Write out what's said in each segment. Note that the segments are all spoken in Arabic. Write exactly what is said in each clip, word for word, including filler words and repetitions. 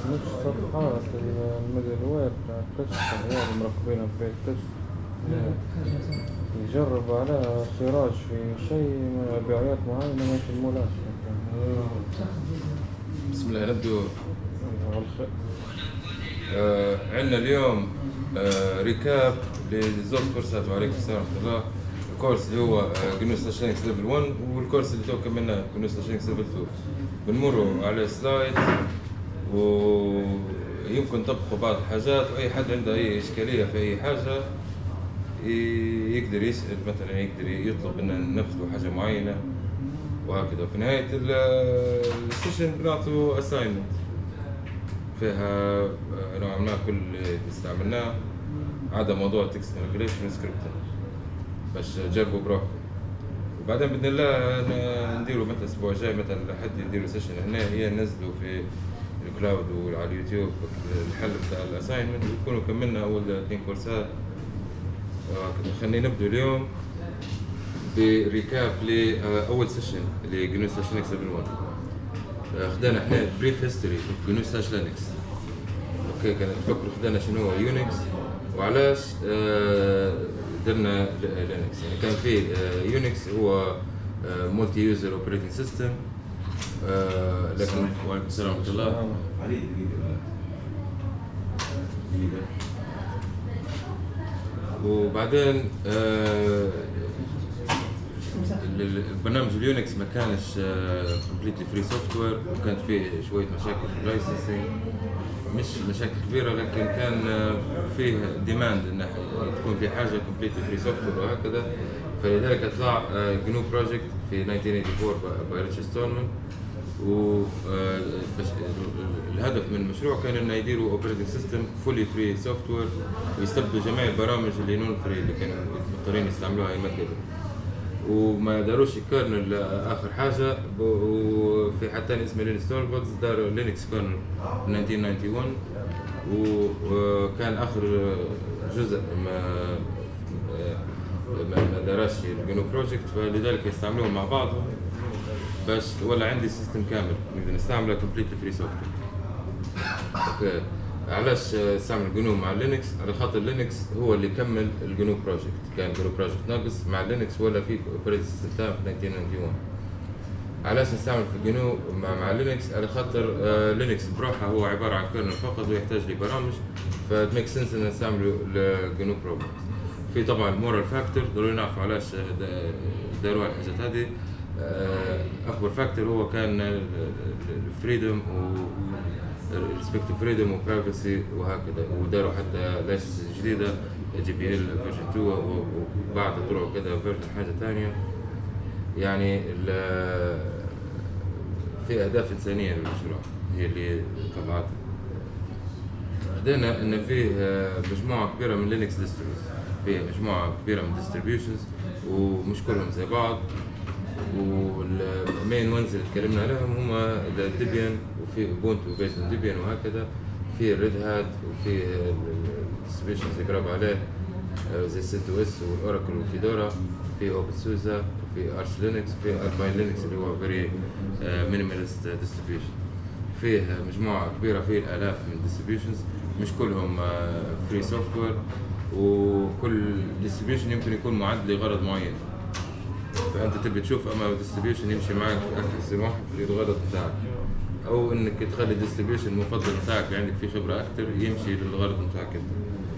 مش صفحات المدى الويب كشف غير مركبين في التست يجرب على سراج في شيء بآيات معينة ما يشمولاش. بسم الله نبدو. آه عندنا اليوم آه ريكاب لزوج كورسات وعليكم السلام ورحمة الله. الكورس اللي هو جنو سلاش لينكس ليفل واحد والكورس اللي تو كملنا جنو سلاش لينكس ليفل اثنين. بنمروا على سلايد ويمكن تطبقوا بعض الحاجات، واي حد عنده اي اشكاليه في اي حاجه يقدر يسال، مثلا يقدر يطلب ان ننفذوا حاجه معينه وهكذا. في نهايه السيشن بنعطوا اساينمنت فيها نوعا ما كل اللي استعملناه عدا موضوع تكست مانيبيوليشن سكريبتنج، باش جربوا بروحكم. وبعدين باذن الله نديروا مثلا الاسبوع الجاي مثلا لحد نديروا سيشن هنا هي ننزلوا في الكلاود وعلى اليوتيوب الحل بتاع الاساينمنت ويكونوا كملنا اول اثنين كورسات وهكذا. خلينا نبدو اليوم بريكاب لاول سيشن اللي جنو سلاش لينكس ليفل واحد. خدانا احنا بريف هيستوري في جنو سلاش لينكس. اوكي، كان تفكروا خدانا شنو هو يونكس وعلاش درنا لينكس. يعني كان في يونكس هو مولتي يوزر اوبريتنج سيستم، لكن وعليكم السلام ورحمه الله. وبعدين البرنامج اليونكس ما كانش كومبليتلي فري سوفت وير، وكانت فيه شويه مشاكل في اللايسنسنج، مش مشاكل كبيره لكن كان فيه ديماند ان تكون في حاجه كومبليتلي فري سوفت وير وهكذا. فلذلك طلع جنو بروجكت في ألف وتسعمية وثمانية وأربعين باي ريتش ستولمان. والهدف من المشروع كان انه يديروا اوبريتنج سيستم فولي فري سوفت وير ويستبدلوا جميع البرامج اللي نون فري اللي كانوا مضطرين يستعملوها ايام كذا، وما داروش كيرنل اخر حاجه. وفي حتى ثاني اسمه لينكس توربلز داروا لينكس كيرنل في ألف وتسعمية وواحد وواحد، وكان اخر جزء ما ما دارش الجنو بروجكت، فلذلك يستعملوه مع بعضهم باش ولا عندي سيستم كامل نقدر نستعمله كومبليتلي فري سوفت وير. اوكي، علاش استعمل جنو مع لينكس؟ على خاطر لينكس هو اللي كمل الجنو بروجكت. كان جنو بروجكت ناقص مع لينكس ولا في اوبريتنج سيستم في ألف وتسعمية وواحد وتسعين. علاش نستعمل في جنو مع, مع لينكس؟ على خاطر آه لينكس بروحها هو عباره عن كيرنل فقط ويحتاج لبرامج، فميك سنس ان نستعملوا الجنو بروجرامز. في طبعا مورال فاكتور ضروري نعرفوا علاش داروا الحاجات هذه. اكبر فاكتور هو كان الفريدم و ريسبكت فريدم وبرايفسي وهكذا، وداروا حتى لايسنس جديده جي بي ال فيرجن اثنين وبعد طلعوا كذا فيرجن حاجه ثانيه. يعني في اهداف انسانيه للمشروع هي اللي طلعتها. بدينا ان فيه مجموعه كبيره من لينكس ديستريبيوشنز، فيه مجموعه كبيره من ديستريبيوشنز ومش كلهم زي بعض. والمين وينز اللي تكلمنا عليهم هما الديبيان وفي اوبونتو بيست ديبيان وهكذا. في الريد هات وفي الديستريبيوشنز اللي قرب عليه زي سيت او اس والاوراكل وفيدورا. في اوبن سوزا وفي ارش لينكس وفي ارباين لينكس اللي هو فيري مينيماليست ديستريبيوشن. فيه مجموعه كبيره، فيه الالاف من ديستريبيوشنز مش كلهم فري سوفت وير، وكل ديستريبيوشن يمكن يكون معد لغرض معين. فانت تبي تشوف اما ديستريبيوشن يمشي معك احسن واحد في الغرض بتاعك، او انك تخلي الديستريبيوشن المفضل بتاعك اللي عندك فيه خبره اكثر يمشي للغرض بتاعك انت.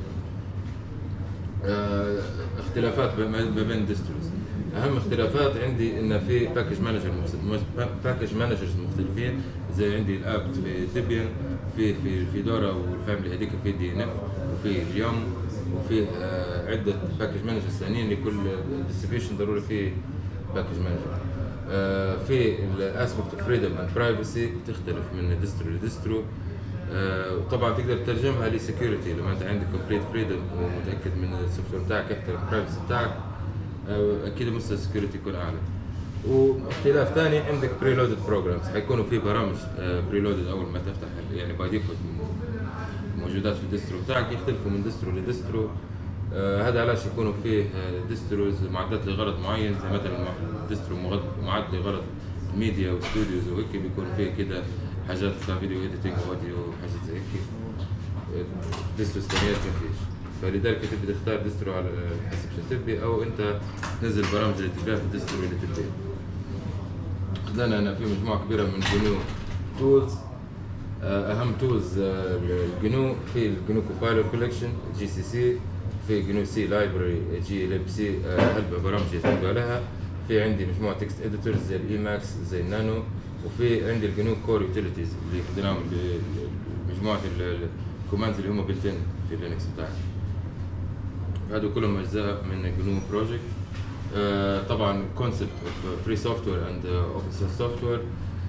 اه اختلافات ما بين ديستريز. اهم اختلافات عندي ان في باكج مانجر باكج مانجرز مختلفين، زي عندي الاب في ديبيان، في في فيدورا والفاميلي هذيك في دي ان اف وفي اليوم، وفي آه عده باكج مانجرز ثانيين لكل ديستريبيوشن ضروري فيه باكج مانجر. آه في الاسبكت اوف فريدم اند برايفسي تختلف من ديسترو لديسترو. آه وطبعا تقدر تترجمها لسكيورتي. لما انت عندك كومبليت فريدم ومتاكد من السوفت وير بتاعك يحترم البرايفسي بتاعك، آه اكيد مستوى السكيورتي يكون اعلى. واختلاف ثاني عندك بريلودد بروجرامز، حيكونوا في برامج بريلودد اول ما تفتح، يعني باي ديفولت موجودات في الديسترو بتاعك، يختلفوا من ديسترو لديسترو. آه هذا علاش يكونوا فيه ديستروز معدات لغرض معين، زي مثلا ديسترو معد لغرض ميديا وستوديوز وهيك بيكون فيه كده حاجات بتاع فيديو اديتنج اوديو حاجات زي هيك. ديستروز ثانيات ما فيش، فلذلك تبي تختار ديسترو على حسب شو تبي، او انت تنزل برامج اللي تبيها في الديسترو اللي تبي. خدنا انا في مجموعه كبيره من جنو تولز. اهم تولز الجنو في الجنو كومبايلر كولكشن جي سي سي، في جنو سي لايبرري جي ليب سي هلبة برامج يعتمدوا عليها. في عندي مجموعه تكست اديتورز زي الاي ماكس زي النانو، وفي عندي الجنو كور يوتيليتيز اللي خدناهم مجموعه الكوماندز اللي هم بلتين في لينكس بتاعي. هذول كلهم اجزاء من جنو بروجكت. آه طبعا كونسبت اوف فري سوفت وير اند اوبن سورس سوفت وير.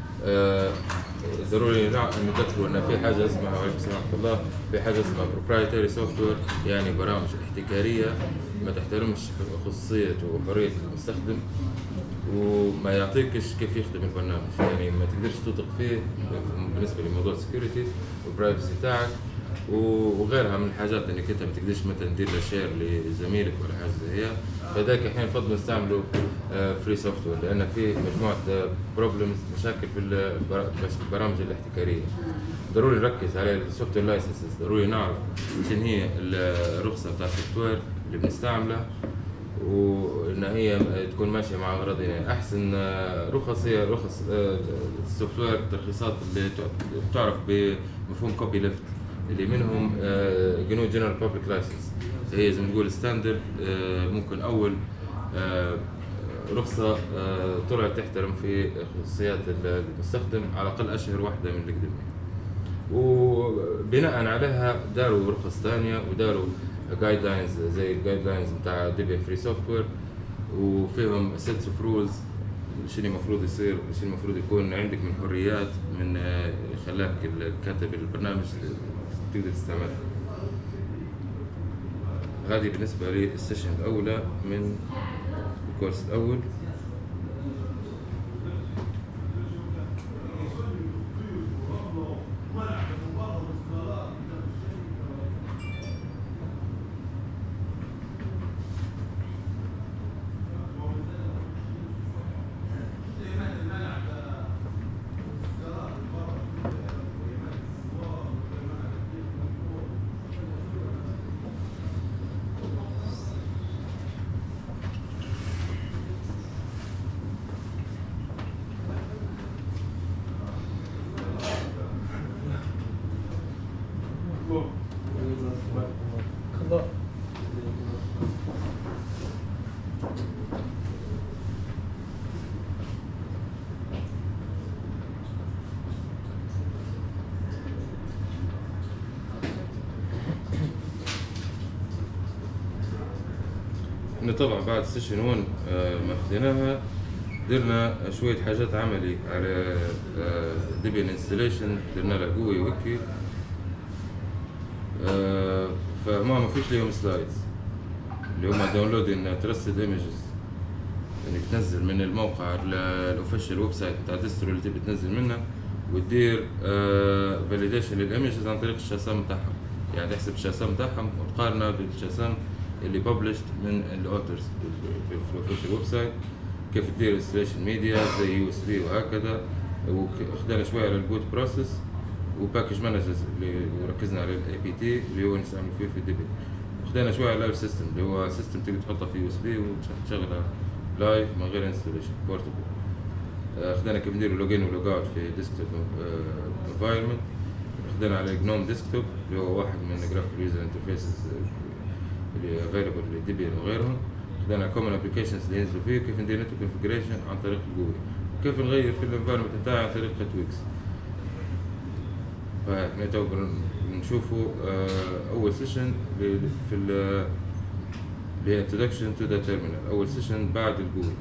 ضروري نذكروا ان في حاجه اسمها، وعليكم السلام ورحمه الله، في حاجه اسمها بروبرايتري سوفت وير، يعني برامج احتكاريه ما تحترمش خصوصيه وحريه المستخدم، وما يعطيكش كيف يخدم البرنامج، يعني ما تقدرش تثق فيه بالنسبه لموضوع السكيورتي والبرايفسي تاعك وغيرها من الحاجات، انك انت ما تقدرش مثلا تدير له شير لزميلك ولا حاجه زي هي. فذاك احيانا نفضل نستعملوا فري سوفت وير، لان في مجموعه بروبلمز مشاكل في البرامج الاحتكاريه. ضروري نركز على السوفت وير لايسنسز، ضروري نعرف شنو هي الرخصه بتاع السوفت وير اللي بنستعملها، وان هي تكون ماشيه مع اغراضنا. يعني احسن رخص هي رخص السوفت وير، الترخيصات اللي تعرف بمفهوم كوبي ليفت، اللي منهم جنو جنرال بابليك لايسنس، هي زي ما نقول ستاندرد. ممكن اول رخصه طلعت تحترم في خصوصيات المستخدم على الاقل اشهر واحده من اللي قدمها، وبناء عليها داروا رخص ثانيه وداروا جايد لاينز زي الجايد لاينز بتاع ديبيان فري سوفت وير، وفيهم سيتس اوف رولز شنو المفروض يصير وشنو المفروض يكون عندك من حريات من خلاك كاتب البرنامج تقدر تستعملها. هذه بالنسبة للسيشن الأولى من الكورس الأول. طبعا بعد سيشن واحد ما خديناها درنا شوية حاجات عملي على ديبيان انستليشن، درنا له قوي ويكي، فما ما فيش ليهم سلايدز اللي هما داونلودين ترستد ايمجز، انك تنزل من الموقع الاوفيشال ويب سايت بتاع ديسترو اللي تبي تنزل منه وتدير فاليديشن للايمجز عن طريق الشاسام بتاعهم، يعني تحسب الشاسام بتاعهم وتقارنه بالشاسام اللي ببلشت من الاوترز في الاوفيشال ويب سايت، كيف تدير انستليشن ميديا زي يو اس بي وهكذا. وخدنا شويه على البوت بروسيس وباكج مانجرز اللي وركزنا على الاي بي تي اللي هو نستعمل فيه في ديبي. وخدنا شويه على اللايف سيستم اللي هو سيستم تقدر تحطه في يو اس بي وتشغله لايف من غير انستليشن بورتبل. خدنا كيف ندير لوجين ولوج اوت في ديسكتوب انفايرمنت. خدنا على جنوم ديسكتوب اللي هو واحد من جرافيكال يوزر انترفيسز اللي افيلبل لديبيان وغيرهم. خدنا كومن ابلكيشنز اللي ينزلوا فيه، كيف ندير نتورك كونفجريشن عن طريق الجوجل، وكيف نغير في الانفايرمنت بتاعي عن طريق تويكس. فاحنا تو بنشوفوا اول سيشن في ال اللي introduction to the terminal، اول سيشن بعد الجوجل.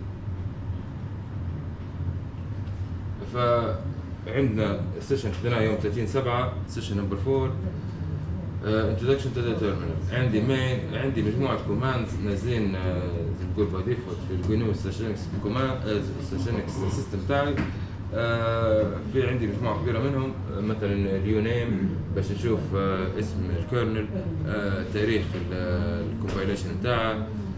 فعندنا سيشن خدناه يوم ثلاثين سبعة، سيشن نمبر أربعة introduction to the terminal. عندي مين عندي مجموعة كوماندز نازلين زي ما تقول باي ديفولت في الجنو سيشنكس كوماند سيشنكس سيستم تاعي. في عندي مجموعة كبيرة منهم، مثلا اليو نيم باش نشوف اسم الكيرنل، تاريخ الكومبايليشن بتاعه،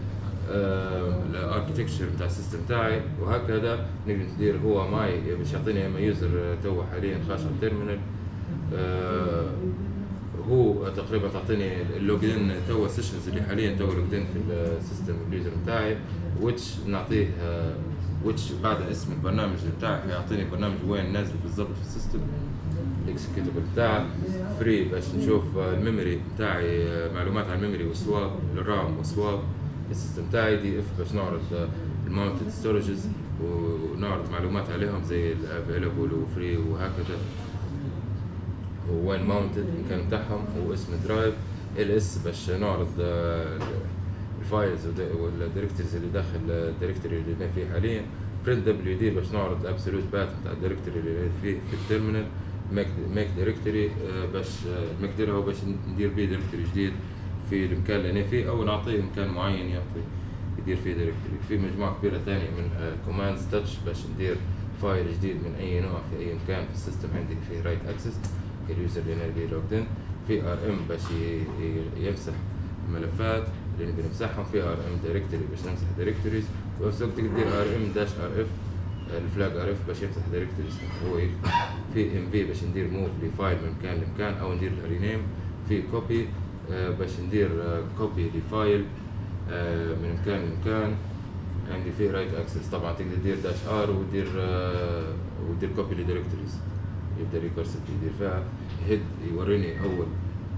الاركتكتشر بتاع السيستم تاعي، وهكذا نقدر ندير. هو معي باش يعطيني اما يوزر توا حاليا خاش على التيرمينال. آه هو تقريبا تعطيني اللوجين توا السيشنز اللي حاليا توا لوجين في السيستم اليوزر بتاعي، ويتش نعطيه آه ويتش بعد اسم البرنامج بتاعي يعطيني برنامج وين نازل بالضبط في السيستم الاكسكيوتبل بتاعه. فري باش نشوف الميموري بتاعي، معلومات عن الميموري والسواب الرام والسواب في السيستم تاعي. دي اف باش نعرض الماونتد ستورجز ونعرض معلومات عليهم زي الافيلابل وفري وهكذا، وين ماونتد المكان بتاعهم واسم درايف. ال اس باش نعرض الفايلز والدايركتوريز اللي داخل الدايركتوري اللي فيه حاليا. print دبليو دي باش نعرض الابسولوت باث بتاع الدايركتوري اللي فيه في التيرمينال. ميك ميك دايركتوري باش ميك هو باش ندير بيه دايركتوري جديد في المكان اللي انا فيه، او نعطيه مكان معين يعطي يدير فيه دايركتوري. في مجموعه كبيره ثانيه من كوماندز تاتش باش ندير فايل جديد من اي نوع في اي مكان في السيستم عندي فيه رايت اكسس اليوزر اللي انا بيه لوجد ان. في ار ام باش يمسح الملفات اللي نبي نمسحهم. في ار ام دايركتوري باش نمسح دايركتوريز، وفي نفس الوقت تقدر ار ام داش ار اف الفلاج ار اف باش يمسح دايركتوريز هو يكتب. في ام في باش ندير موف لفايل من مكان لمكان او ندير له رينيم. في كوبي باش ندير كوبي لفايل من مكان لمكان. عندي فيه رايت اكسس طبعا تقدر تدير داش ار ودير ودير كوبي لدايركتوريز، يبدا ريكورسيف يدير فيها. هيد يوريني اول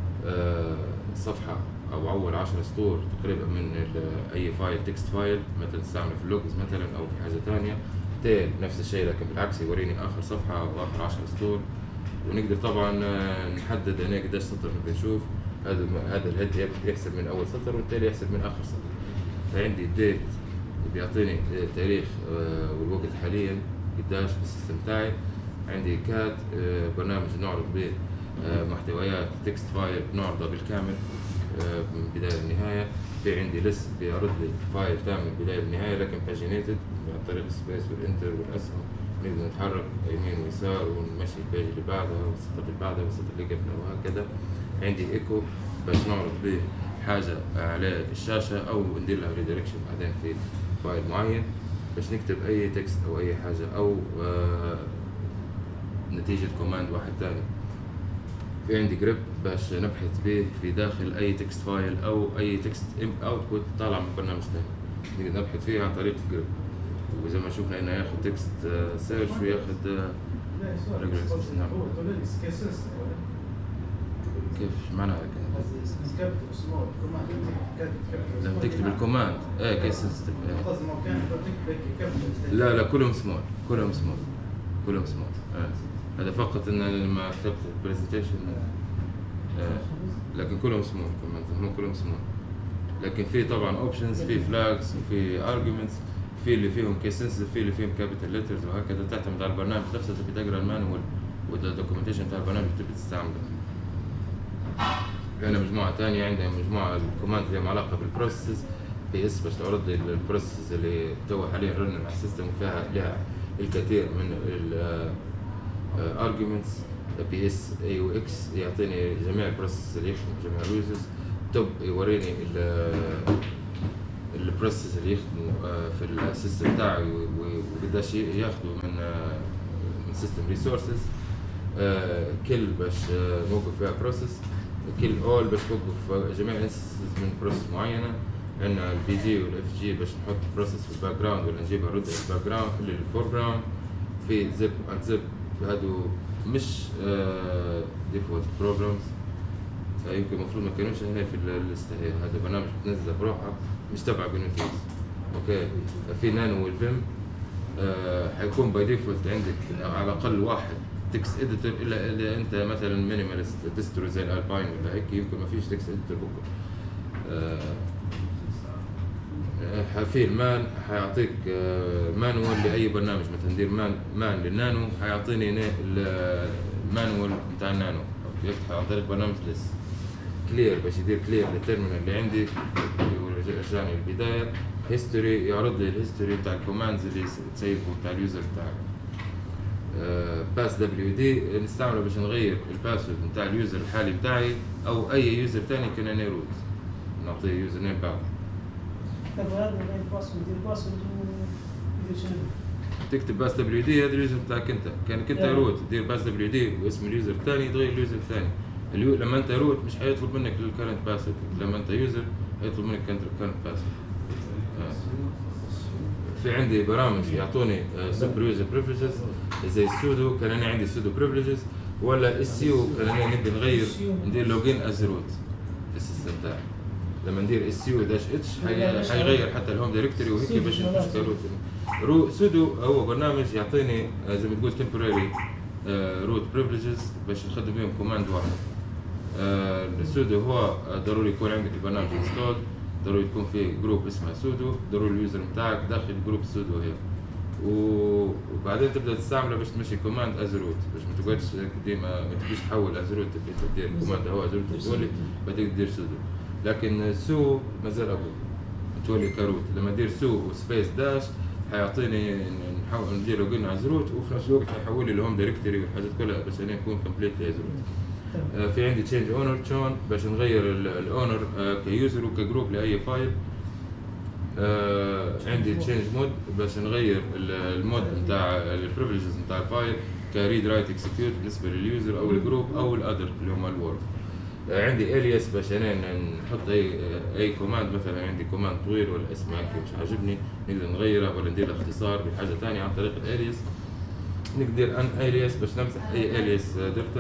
صفحه او اول عشر سطور تقريبا من اي فايل تكست فايل مثلا تستعمله في اللوجز مثلا او في حاجه ثانيه. تيل نفس الشيء لكن بالعكس يوريني اخر صفحه واخر عشر سطور. ونقدر طبعا نحدد هنا قديش سطر نبي نشوف. هذا هذا الهيد يحسب من اول سطر والتالي يحسب من اخر سطر. فعندي الديت بيعطيني تاريخ والوقت حاليا قداش في السيستم تاعي. عندي كات برنامج نعرض به محتويات تكست فايل نعرضه بالكامل من بدايه للنهايه. في عندي ليست بيعرض لي فايل كامل من بدايه للنهايه لكن باجينيتد عن طريق السبيس والانتر والاسهم. نقدر نتحرك يمين ويسار ونمشي البيج اللي بعدها والسطر اللي بعدها والسطر اللي قبله وهكذا. عندي ايكو باش نعرض به حاجه على الشاشه او ندير لها ريدايركشن بعدين في فايل معين باش نكتب اي تكست او اي حاجه او آه نتيجه كوماند واحد ثاني. في عندي جريب باش نبحث به في داخل اي تكست فايل او اي تكست اوتبوت طالع من برنامج ثاني نقدر نبحث فيه عن طريق الجريب. وزي ما شفنا انه ياخذ تكست سيرش وياخذ كيف معناها لما تكتب الكوماند ايه كيس سنسيتيف. لا لا كلهم سمول كلهم سمول كلهم سمول. آه. هذا فقط ان لما كتبت البرزنتيشن آه. لكن كلهم سمول كمان مو كلهم سمول. لكن في طبعا اوبشنز في فلاجز وفي ارجيومنتس في اللي فيهم كيس سنسيتيف في اللي فيهم كابيتال ليترز وهكذا. تعتمد على البرنامج نفسه تبي تقرا المانوال والدوكيومنتيشن بتاع البرنامج تبي تستعمله. عندنا مجموعة ثانية عندنا مجموعة الكوماند اللي لها علاقة بالبروسيسز. بي اس باش تعرض لي البروسيسز اللي تو حاليا رن على السيستم وفيها لها الكثير من الارجيومنتس. بي اس اي او اكس يعطيني جميع البروسيسز اللي يخدموا جميع اليوزرز. توب يوريني البروسيسز اللي يخدموا في السيستم تاعي وقداش ياخذوا من من سيستم ريسورسز. كل باش نوقف فيها بروسيس. كل اول باش توقف جميع الانستنسز من بروسيس معينه. عندنا البي جي والاف جي باش نحط بروسيس في الباك جراوند ولا نجيبها نرد في الباك جراوند للفور جراوند. في زب اند زب هادو مش ديفولت بروجرامز يمكن المفروض ما كانوش هنا في الليسته. هذا برنامج بتنزله بروحه مش تبع جنوتيز. اوكي في نانو والفيم آه حيكون باي ديفولت عندك على الاقل واحد تكست اديتور الا اذا انت مثلا مينيماليست ديسترو زي الالباين ولا هيك يمكن ما فيش تكست اديتور بكره. آه في المان حيعطيك آه مانوال لاي برنامج مثلا ندير مان مان للنانو حيعطيني المانوال بتاع النانو يفتح عن طريق برنامج ليس كلير باش يدير كلير للتيرمينال اللي عندي يرجعني البدايه. هيستوري يعرض لي الهيستوري بتاع الكوماندز اللي تسيفه بتاع اليوزر بتاعك. باس دبليو دي نستعمله باش نغير الباسورد بتاع اليوزر الحالي بتاعي او اي يوزر ثاني كان انا روت نعطيه يوزر نيم بعد. كتب هذا غير باسورد دير باسورد ودير شنو؟ تكتب باس دبليو دي هذا اليوزر بتاعك انت، كانك انت روت تدير باس دبليو دي واسم اليوزر الثاني تغير اليوزر الثاني. اليو... لما انت روت مش حيطلب منك الكرنت باسورد، لما انت يوزر حيطلب منك كرنت باسورد. آه. في عندي برامج يعطوني سوبر يوزر بريفليجز زي السودو، كان انا عندي سودو بريفليجز، ولا اس يو كان انا نبي نغير ندير لوجين از روت في السيستم تاعي. لما ندير اس يو داش اتش حيغير حتى الهوم دايركتوري وهيك باش نخش كروت. رو سودو هو برنامج يعطيني زي ما تقول temporary روت بريفليجز باش نخدم بهم كوماند واحد. السودو هو ضروري يكون عندك البرنامج انستول، ضروري يكون في جروب اسمه سودو، ضروري اليوزر بتاعك داخل جروب سودو هيك، وبعدين تبدا تستعمله باش تمشي كوماند از روت، باش ما تقعدش ديما ما تبيش تحول از روت، تبي تدير كوماند هو از روت تولي بعدين تدير سودو. لكن سو مازال ابو تولي كروت. لما ندير سو وسبيس داش حيعطيني نحاول ندير لوجين از روت، وفي نفس الوقت حيحول لي الهوم دايركتوري والحاجات كلها باش انا نكون كومبليتلي از روت. آه في عندي تشينج اونر تشون باش نغير الاونر آه كيوزر وكجروب لاي فايل. آه عندي تشينج مود باش نغير المود نتاع البريفليجز نتاع الفايل كريد رايت اكسكيوت بالنسبه لليوزر او الجروب او الادر اللي هم الورد. آه عندي الياس باش انا نحط اي اي كوماند، مثلا عندي كوماند طويل ولا اسمه هيك مش عاجبني نقدر نغيره ولا ندير اختصار بحاجه ثانيه عن طريق الالياس. نقدر ان الياس باش نمسح اي الياس درته.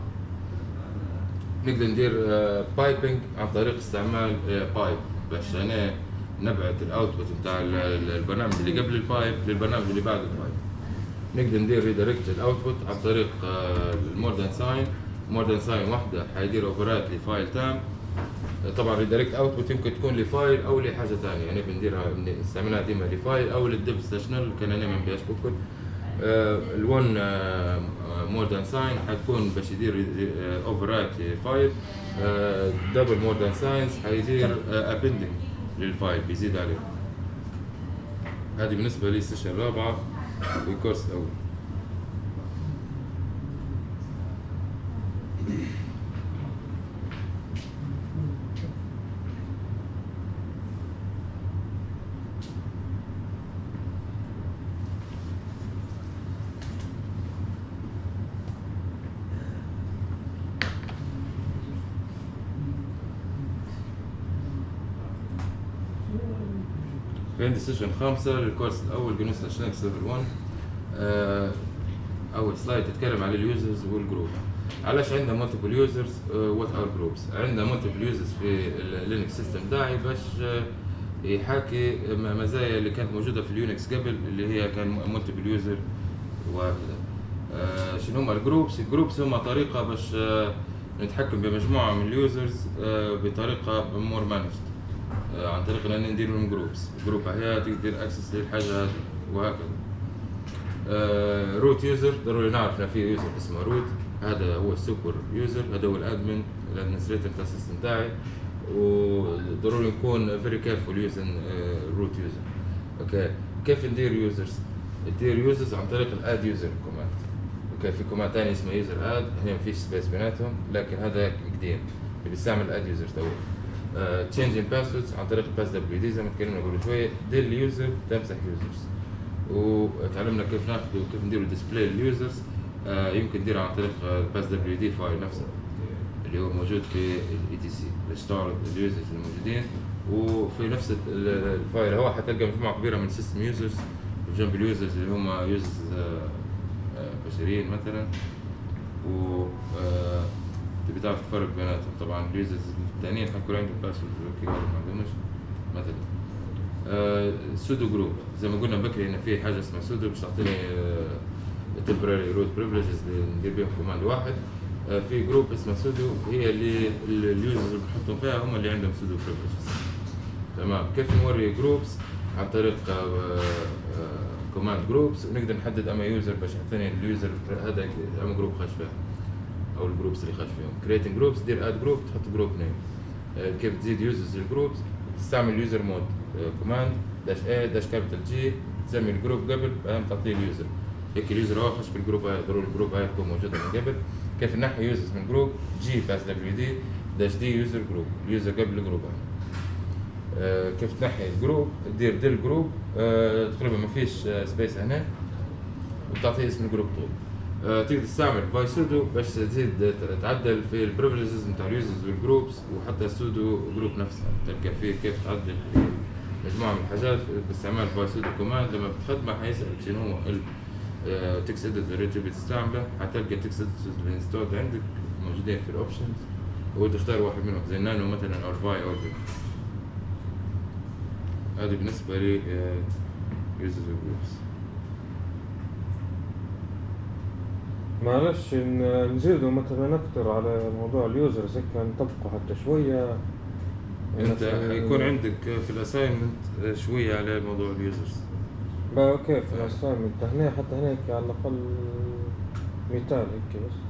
نقدر ندير بايبنج عن طريق استعمال بايب باش انا نبعث الاوتبوت نتاع البرنامج اللي قبل البايب للبرنامج اللي بعد البايب. نقدر ندير ريدايركت الاوتبوت عن طريق المور ذان ساين. مور ذان ساين واحده حيدير اوفرات لفايل تام. طبعا ريدايركت اوتبوت يمكن تكون لفايل او لحاجه ثانيه، يعني بنديرها نستعملها ديما لفايل او للديف ستيشنال كان انا ما نبيهاش بكل. الون مور ذان ساين حتكون باش يدير اوفر رايت لفايل. دبل مور ذان ساينز حيدير ابندنج للفايل بيزيد عليه. هذه بالنسبه لي السيشن الرابعه في الكورس الاول. في عندي سيشن خامسة للكورس الأول جنوس لينكس ليفل واحد. آه أول سلايد تتكلم عن اليوزرز والجروب. علاش عندنا مالتيبل يوزرز وات ار جروبس؟ عندنا مالتيبل يوزرز في اللينكس سيستم تاعي باش آه يحاكي مزايا اللي كانت موجودة في اليونكس قبل اللي هي كان مالتيبل يوزر وهكذا. آه شنو هما الجروبس؟ الجروبس هما طريقة باش آه نتحكم بمجموعة من اليوزرز آه بطريقة مور مانجد، عن طريق ان ندير لهم جروبس. جروب احيانا تقدر اكسس للحاجه هذه وهكذا. آه روت يوزر ضروري نعرف ان في يوزر اسمه روت، هذا هو السوبر يوزر، هذا هو الادمن الادمنستريتور بتاع السيستم تاعي، وضروري نكون فيري كيرفول يوزن روت يوزر. اوكي كيف ندير يوزرز؟ ندير يوزرز عن طريق الاد يوزر كوماند. اوكي في كوماند ثاني اسمه يوزر اد، هنا ما فيش سبيس بيناتهم لكن هذا قديم اللي بيستعمل اد يوزر تو. تشينجين باسوردز عن طريق الباس دبليو دي زي ما تكلمنا قبل شويه، دير اليوزر تمسح يوزرز. وتعلمنا كيف ناخذ وكيف نديروا ديسبلاي لليوزرز. آه يمكن نديرها عن طريق الباس دبليو دي فايل نفسه اللي هو موجود في الاي تي سي باش تعرض اليوزرز الموجودين، وفي نفس الفايل هو حتلقى مجموعه كبيره من سيستم يوزرز وجنب اليوزرز اللي هم يوزرز بشريين مثلا، و تبي تعرف الفرق بيناتهم. طبعا اليوزرز الثانيين حيكون عندهم باسورد كيبورد ما عندهمش مثلا. آه سودو جروب زي ما قلنا بكري ان في حاجه اسمها سودو باش تعطيني تمبراري روت بريفليجز اللي ندير بهم كوماند واحد. آه في جروب اسمه سودو هي اللي اليوزرز اللي بنحطهم فيها هم اللي عندهم سودو بريفليجز. تمام. كيف نوري جروبس؟ عن طريق كوماند جروبس، ونقدر نحدد اما يوزر باش يعطيني اليوزر هذا اما جروب خش فيها او الجروبس اللي خش فيهم. كريتنج جروبس دير اد جروب تحط جروب نيم. كيف تزيد يوزرز للجروبس؟ تستعمل يوزر مود كوماند داش اي داش كابيتال جي، تسمي الجروب قبل بعدين تعطيه اليوزر. هيك اليوزر هو خش في الجروب هاي، ضروري الجروب هاي تكون موجوده من قبل. كيف نحي يوزرز من جروب؟ جي باس دبليو دي داش دي يوزر جروب، اليوزر قبل الجروب هاي. آه كيف تنحي الجروب، تدير ديل جروب، آه تقريبا ما فيش سبيس هنا، وتعطيه اسم الجروب طول. آه تقدر تستعمل باي سودو باش تزيد تعدل في البريفليجز نتاع اليوزرز والجروبس، وحتى السودو جروب نفسها تلقى فيه كيف تعدل في مجموعة من الحاجات باستعمال باي سودو كوماند. لما بتخدمه حيسألك شنو هو التكست اديتور اللي تبي تستعمله، حتلقى التكست اديتور اللي انستولد عندك موجودين في الاوبشنز، وتختار واحد منهم زي نانو مثلا او الفاي او الفيك. هذه بالنسبة لي يوزرز وجروبس. معلش ن- نزيدوا مثلا أكثر على موضوع اليوزرز هيك نطبقه حتى شوية. انت مثلاً- حيكون عندك في الاساينمنت شوية على موضوع اليوزرز. بقى كيف الأسايمنت هنا حتى هناك على الأقل مثال هيك بس.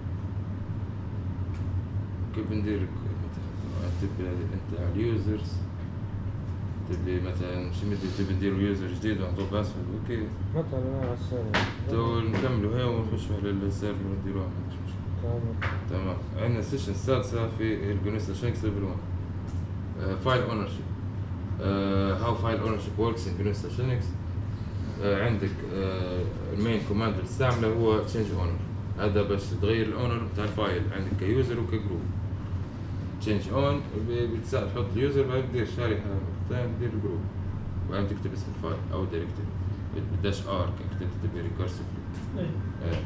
كيف ندير مثلا تبي انت على اليوزرز، تبي مثلا شو بدي تبي ندير يوزر جديد ونعطوه باسورد اوكي، مثلا على السيرفر. تو نكملوا هي ونخشوا على السيرفر ونديروها ما عنديش مشكلة. تمام. تمام. عندنا السيشن السادسة في الجونيستا شينكس ليفل واحد. فايل اونرشيب. هاو فايل اونرشيب وركس ان جونيستا شينكس. عندك uh, المين كوماند اللي تستعمله هو تشينج اونر. هذا باش تغير الاونر بتاع الفايل عندك كيوزر وكجروب. تشينج اون بتساعد تحط اليوزر، بعدين تدير شريحة مختلفة تدير الجروب، وبعدين تكتب اسم الفايل او دايركتوري بالداش ار كتبت تبي ريكورسيفلي. ايه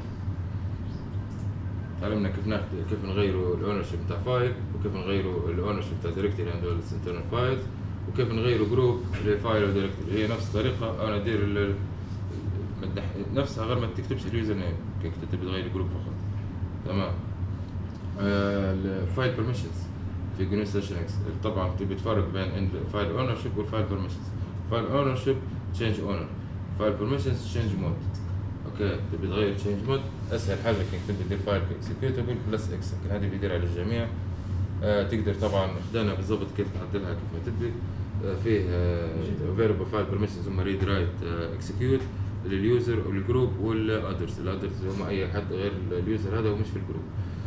تعلمنا كيف ناخد كيف نغيروا الاونرشيب بتاع فايل، وكيف نغيروا الاونرشيب بتاع دايركتوري عند الانترنال فايلز، وكيف نغيروا جروب لفايل ودايركتوري. هي نفس الطريقة. انا ادير ال- مدح- نفسها غير ما تكتبش اليوزر نيم، كيف تبي تغير جروب فقط. تمام. آه الفايل بيرميشنز في جونيستا شينكس طبعا تبي تفرق بين الفايل اونرشيب والفايل بيرميشنز. فايل اونرشيب تشينج اونر، فايل بيرميشنز تشينج مود. اوكي تبي تغير تشينج مود، اسهل حاجه انك تبي تدير فايل اكسكيوتبل بلس اكس، هذه بيدير على الجميع. آه تقدر طبعا خدنا بالضبط كيف تعدلها كيف ما تبي. آه فيه فيربل فايل بيرميشنز هم ريد رايت اكسكيوت لليوزر والجروب والادرز. الادرز هم اي حد غير اليوزر هذا ومش في الجروب.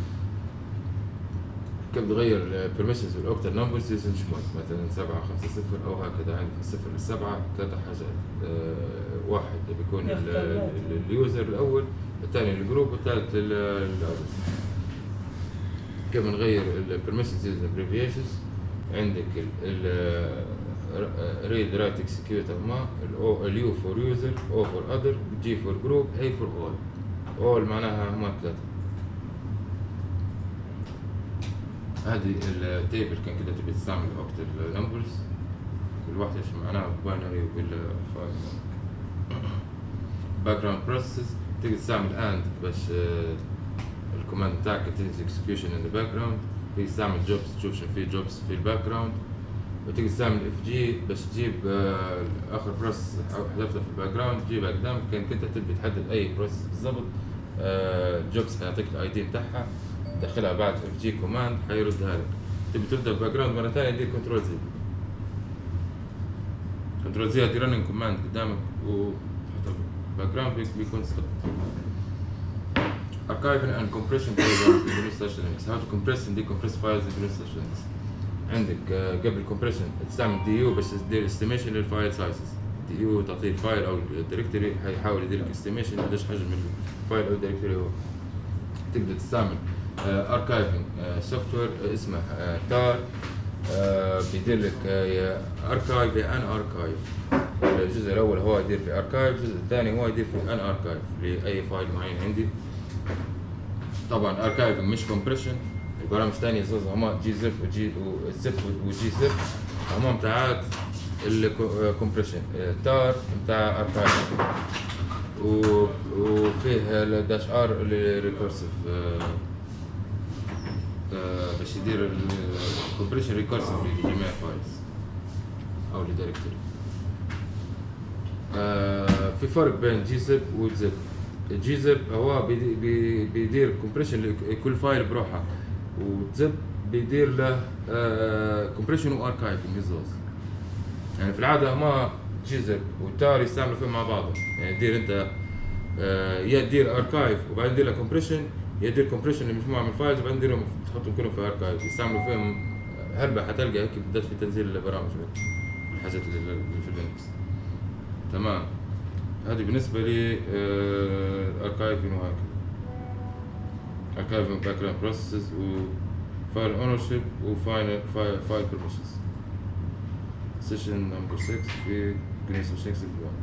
كيف تغير بيرميشنز والاوكتال نمبرز يوزنج مود، مثلا سبعة خمسة صفر او هكذا. عندك من صفر لسبعة ثلاثة حاجات. أه واحد بيكون اليوزر الاول، الثاني الجروب، والثالث الادرس. كيف نغير البيرميشنز يوزنج ابريفيشنز. عندك ريد رايت اكسكيوت ما اليو فور يوزر، او فور اذر، جي فور جروب، اي فور اول. اول معناها هم ثلاثة. هذه التيبل كان كده تبي تستعمل اوكتال نمبرز، كل واحدة ايش معناها باينري ولا فايل. باك جراوند بروسيس تقدر تستعمل اند باش الكوماند بتاعك continuous execution in the background. تقدر تستعمل جوبز تشوف شنو في جوبز في الباك جراوند، وتقدر تستعمل اف جي باش تجيب اخر بروسيس حذفتها في الباك جراوند تجيبها قدامك. كان كنت تبي تحدد اي بروسيس بالضبط، جوبز حيعطيك الاي دي بتاعها، تدخلها بعد اف جي كوماند حيردها لك. تبي تبدا باك جراوند مره ثانيه دير كنترول زي. كنترول زي دي رننج كوماند قدامك وتحط باك جراوند بيكون ستوب. archiving and compression program in Unistore Linux. How to compress and decompress files in Unistore Linux. عندك uh, قبل compression تستعمل دي يو باش تدير estimation للفايل سايزز. دي يو تعطيه الفايل او الدايركتوري، حيحاول يدير لك estimation قديش حجم الفايل او الدايركتوري هو. تقدر تستعمل اركايفنج سوفت وير اسمه تار، بيدير لك اركايف ان اركايف. الجزء الاول هو يدير في اركايف، الجزء الثاني هو يدير في ان اركايف لاي فايل معين عندي. طبعا اركايفنج مش كومبريشن. البرامج الثانيه زوز هما جي زيب وجي زيب وجي زيب هما بتاعت الكومبريشن. تار بتاع اركايفنج، وفيه الداش ار اللي ريكورسيف باش يدير الكومبريشن ريكورسيف لجميع الفايلز او لدايركتوري. في فرق بين جي زيب وزيب. جي زيب هو بيدير كومبريشن لكل فايل بروحه، وزيب بيدير له كومبريشن واركايفنج الزوز. يعني في العاده ما جي زيب والتار يستعملوا فيهم مع بعض. يعني دير انت يا تدير اركايف وبعدين تدير له كومبريشن، يا تدير كومبريشن لمجموعه من الفايلز وبعدين تديرهم تحطهم كلهم في اركايف. يستعملوا فيهم هربا حتلقى هيك بدات في تنزيل البرامج الحاجات اللي في اللينكس. تمام. هذه بالنسبه لي اركايفنج وهكذا. اركايفنج باك جراوند بروسيسز وفايل اونرشيب وفايل فايل بيرميشنز. سيشن نمبر ستة في جنيس وشيكس واحد.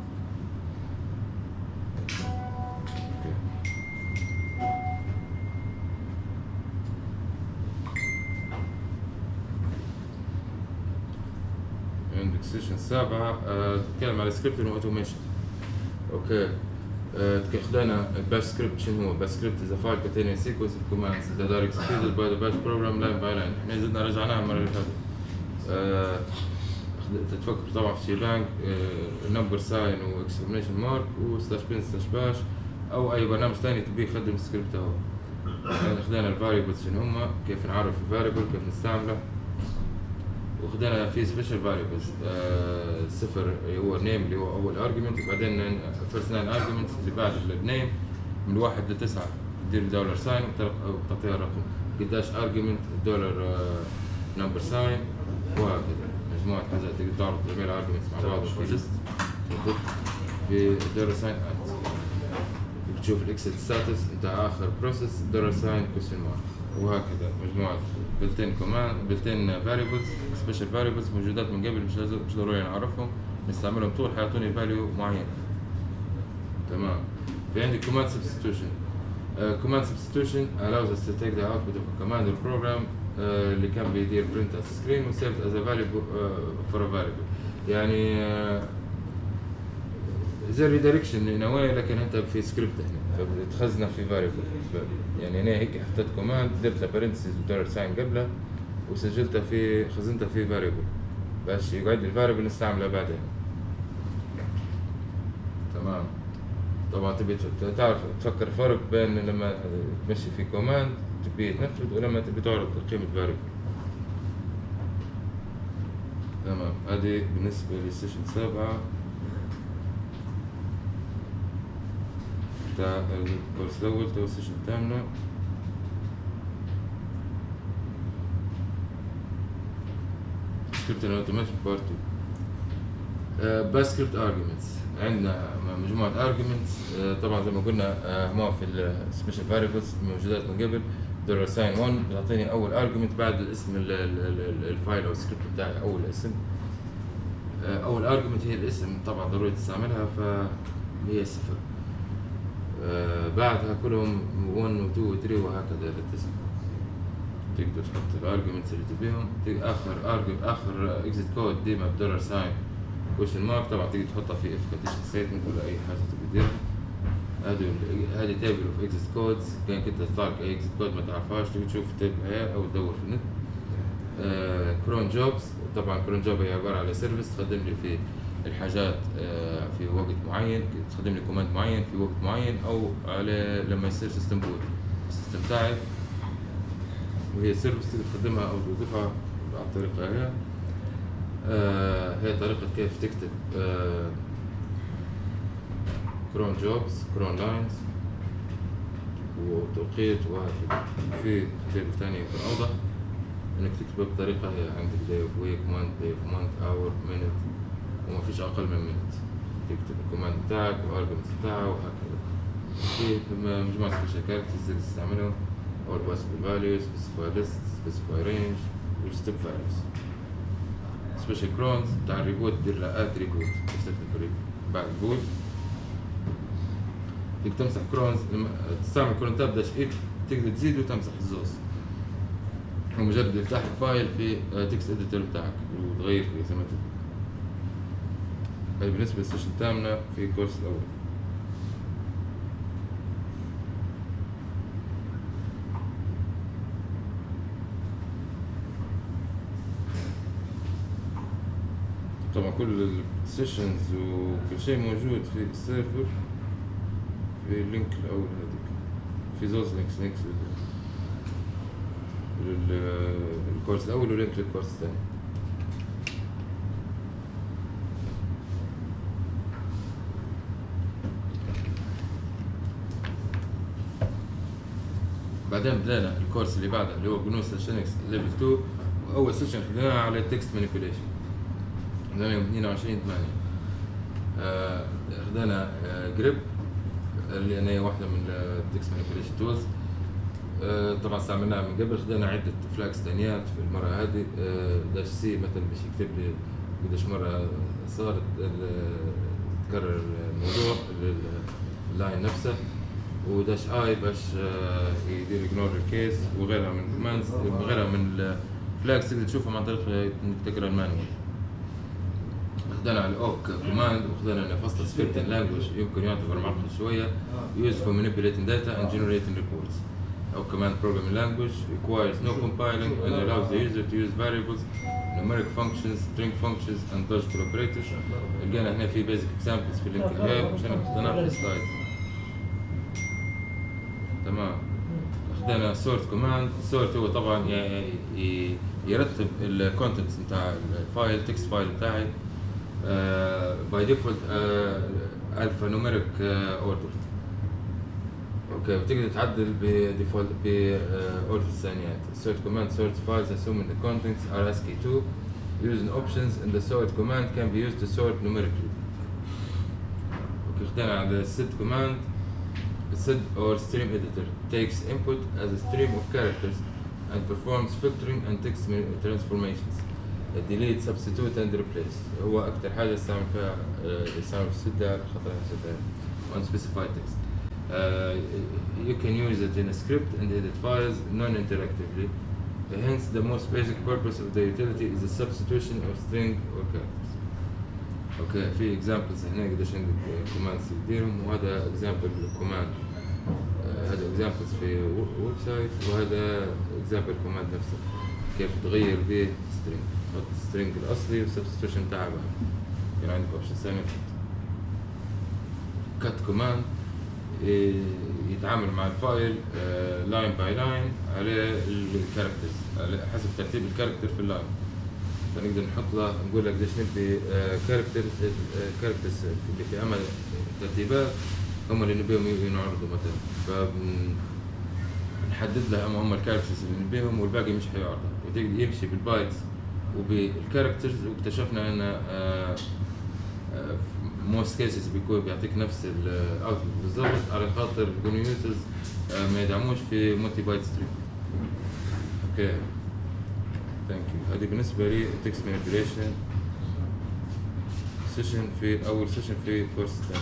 عندك سيشن سابعة تتكلم على سكريبت واوتوميشن. اوكي. خدينا الباش سكريبت. شنو هو الباش سكريبت؟ إذا فايل containing sequence of commands that are executed by the bash program line by line. احنا زدنا رجعناها المرة اللي فاتت. أه تتفكر طبعا في شيبانج نمبر ساين واكسكليميشن مارك وسلاش بين سلاش باش او اي برنامج ثاني تبيه يخدم السكريبت هو. يعني خدينا الفاريبلز شنو هما، كيف نعرف الفاريبل، كيف نستعمله، وخدنا في سبيشال فاريبلز صفر هو نيم اللي هو اول ارجيومنت، وبعدين فيرست ناين ارجيومنت اللي بعد النيم من واحد لتسعه تدير دولار ساين وتعطيها الرقم، قداش ارجيومنت دولار نمبر ساين وهكذا. مجموعة حاجات تقدر تعرض جميع الارجيومنتس مع بعض في ليست في دولار ساين ات. تشوف الاكسل ستاتس نتاع اخر بروسيس دولار ساين كويشن مارك وهكذا. مجموعة بلتين كوماند بلتين فاريبلز سبيشال فاريبلز موجودات من قبل، مش لازم مش ضروري نعرفهم، نستعملهم طول حيعطوني فاليو معين. تمام. في عندي command substitution. uh, command substitution allows us to take the output of a command or program uh, اللي كان بيدير print as a screen و saved as a variable uh, for a variable. يعني uh, زي redirection in a way، لكن انت في سكريبت هنا فبتخزنه في variable. يعني انا هيك حطيت كوماند درت له parentheses ودولار ساين قبله وسجلتها في خزنتها في variable باش يقعد الفاريبل نستعمله بعدين. تمام. طبعا تبي تعرف تفكر فرق بين لما تمشي في كوماند تبي تنفذ ولما تبي تعرض قيمة فاريبل. تمام. هذه بالنسبة للسيشن سبعة بتاع الكورس الأول. تو السيشن الثامنة سكريبت الاوتوميشن بارت تو. باش سكريبت ارجيومنتس. عندنا مجموعة ارجيومنتس طبعا زي ما قلنا هما في السبيشال فاريبلز موجودات من قبل. دولار ساين واحد تعطيني أول ارجيومنت بعد الاسم الفايل أو السكريبت بتاعي. أول اسم أول ارجيومنت هي الاسم، طبعا ضروري تستعملها فهي صفر. بعدها كلهم واحد و اثنين و ثلاثة وهكذا للتسعة. تقدر تحط الارجيومنتس اللي تبيهم. آخر ارجيومنت آخر اكزيت كود ديما بدولار ساين كويشن مارك. طبعا تقدر تحطها في اف كونديشن ستيتمنت ولا اي حاجه تبي تديرها. هذه هذه تيبل اوف اكزيت كودز. كان كنت تطلع اي اكزيت كود ما تعرفهاش تبي تشوف تيبل هي او تدور في النت. آه كرون جوبز. طبعا كرون جوب هي عباره على سيرفيس تخدم لي في الحاجات آه في وقت معين، تخدم لي كوماند معين في وقت معين او على لما يصير سيستم بوت السيستم تاعي، وهي سيرفيس تقدر تخدمها او توظفها بالطريقه هي. آه هي طريقة كيف تكتب آه كرون جوبز كرون لاينز وتوقيت وهكذا. في طريقة ثانية يمكن أوضح إنك تكتبها بطريقة هي عندك day of week month day of month hour minute وما فيش أقل من minute. تكتب الكوماند بتاعك والأرجمنت بتاعه وهكذا. في مجموعة سبيشال كاركترز تقدر تستعملهم أول possible values specify list specify range وstep values. سبيشال كرونز بتاع الريبوت دير له اد ريبوت تستخدم بعد ريبوت. فيك تمسح كرونز لما تستعمل كرون تاب داش اف تقدر تزيد وتمسح الزوز ومجرد يفتح لك فايل في تكست اديتور بتاعك وتغير فيه زي ما تبي. هذه بالنسبة للسيشن الثامنة في الكورس الأول. طبعا كل السيشنز وكل شيء موجود في السيرفر في اللينك الأول هذيك في زوز لينكس لينكس للكورس الأول ولينك للكورس الثاني. بعدين بدأنا الكورس اللي بعده اللي هو جنو سلاش لينكس ليفل اثنين اول سيشن خدناها على التكست مانيبيوليشن، خدنا يوم اثنين وعشرين ثمانية. آه خدنا آه جريب اللي هي واحده من التكست مانيبيوليشن تولز. آه طبعا استعملناها من قبل. خدنا عده فلاكس ثانيات في المره هذه. آه داش سي مثلا باش يكتب لي قداش مره صارت تكرر الموضوع اللاين نفسه، وداش اي باش آه يدير اجنور الكيس، وغيرها من كوماندز، وغيرها من الفلاكس تقدر تشوفهم عن طريق انك تقرا المانوال. خدنا على الاوك كوماند، وخدنا فصل سكريبتنج لانجوج يمكن يعتبر معقد شويه، used for manipulating data and generating reports. Our command programming language requires no compiling and allows the user to use variables, numeric functions, string functions and logical operators. لقينا هنا في basic examples في اللينك الجاي عشان نحطها في السلايد. تمام. خدنا sort command. sort هو طبعا يرتب الكونتنتس نتاع الفايل، تكست فايل بتاعي باي ديفولت الفا نوميريك اوردر. اوكي، وتقدر تعدل بديفولت باوردر الثانيات. sort command sorts files assuming the contents are ASCII two. Using options in the sort command can be used to sort numerically. اوكي، خدنا على set command. Set or stream editor takes input as a stream of characters and performs filtering and text transformations. delete, substitute and replace. هو أكثر حاجة استعمل فيها استعمل في السدة خطر السدة unspecified text. Uh, you can use it in a script and edit files non-interactively. Hence, the most basic purpose of the utility is the substitution of string or characters. Okay, في examples هنا قديش عندك commands تديرهم، وهذا example command. uh, هذا examples في ويب سايت، وهذا example command نفسه كيف تغير به string. تحط string الأصلي والسبستيوشن بتاعها بقى. كان عندك option ثانية cut command يتعامل مع الفايل لاين باي لاين على الكاركترز على حسب ترتيب الكاركتر في اللاين. فنقدر نحط له نقول لك قديش نبي كاركتر كاركترز اللي في عمل ترتيبات هم اللي نبيهم ينعرضوا مثلا، فنحدد له هم هم الكاركترز اللي نبيهم والباقي مش حيعرض، وتقدر يمشي بالبايتس وبالكاركترز. واكتشفنا ان most cases بيكون بيعطيك نفس الاوتبوت بالضبط على خاطر الكونيوترز ما يدعموش في مالتي بايت ستريم. اوكي ثانك يو. هذه بالنسبه لي تكست مانيبيوليشن سيشن في اول سيشن في الكورس الثاني.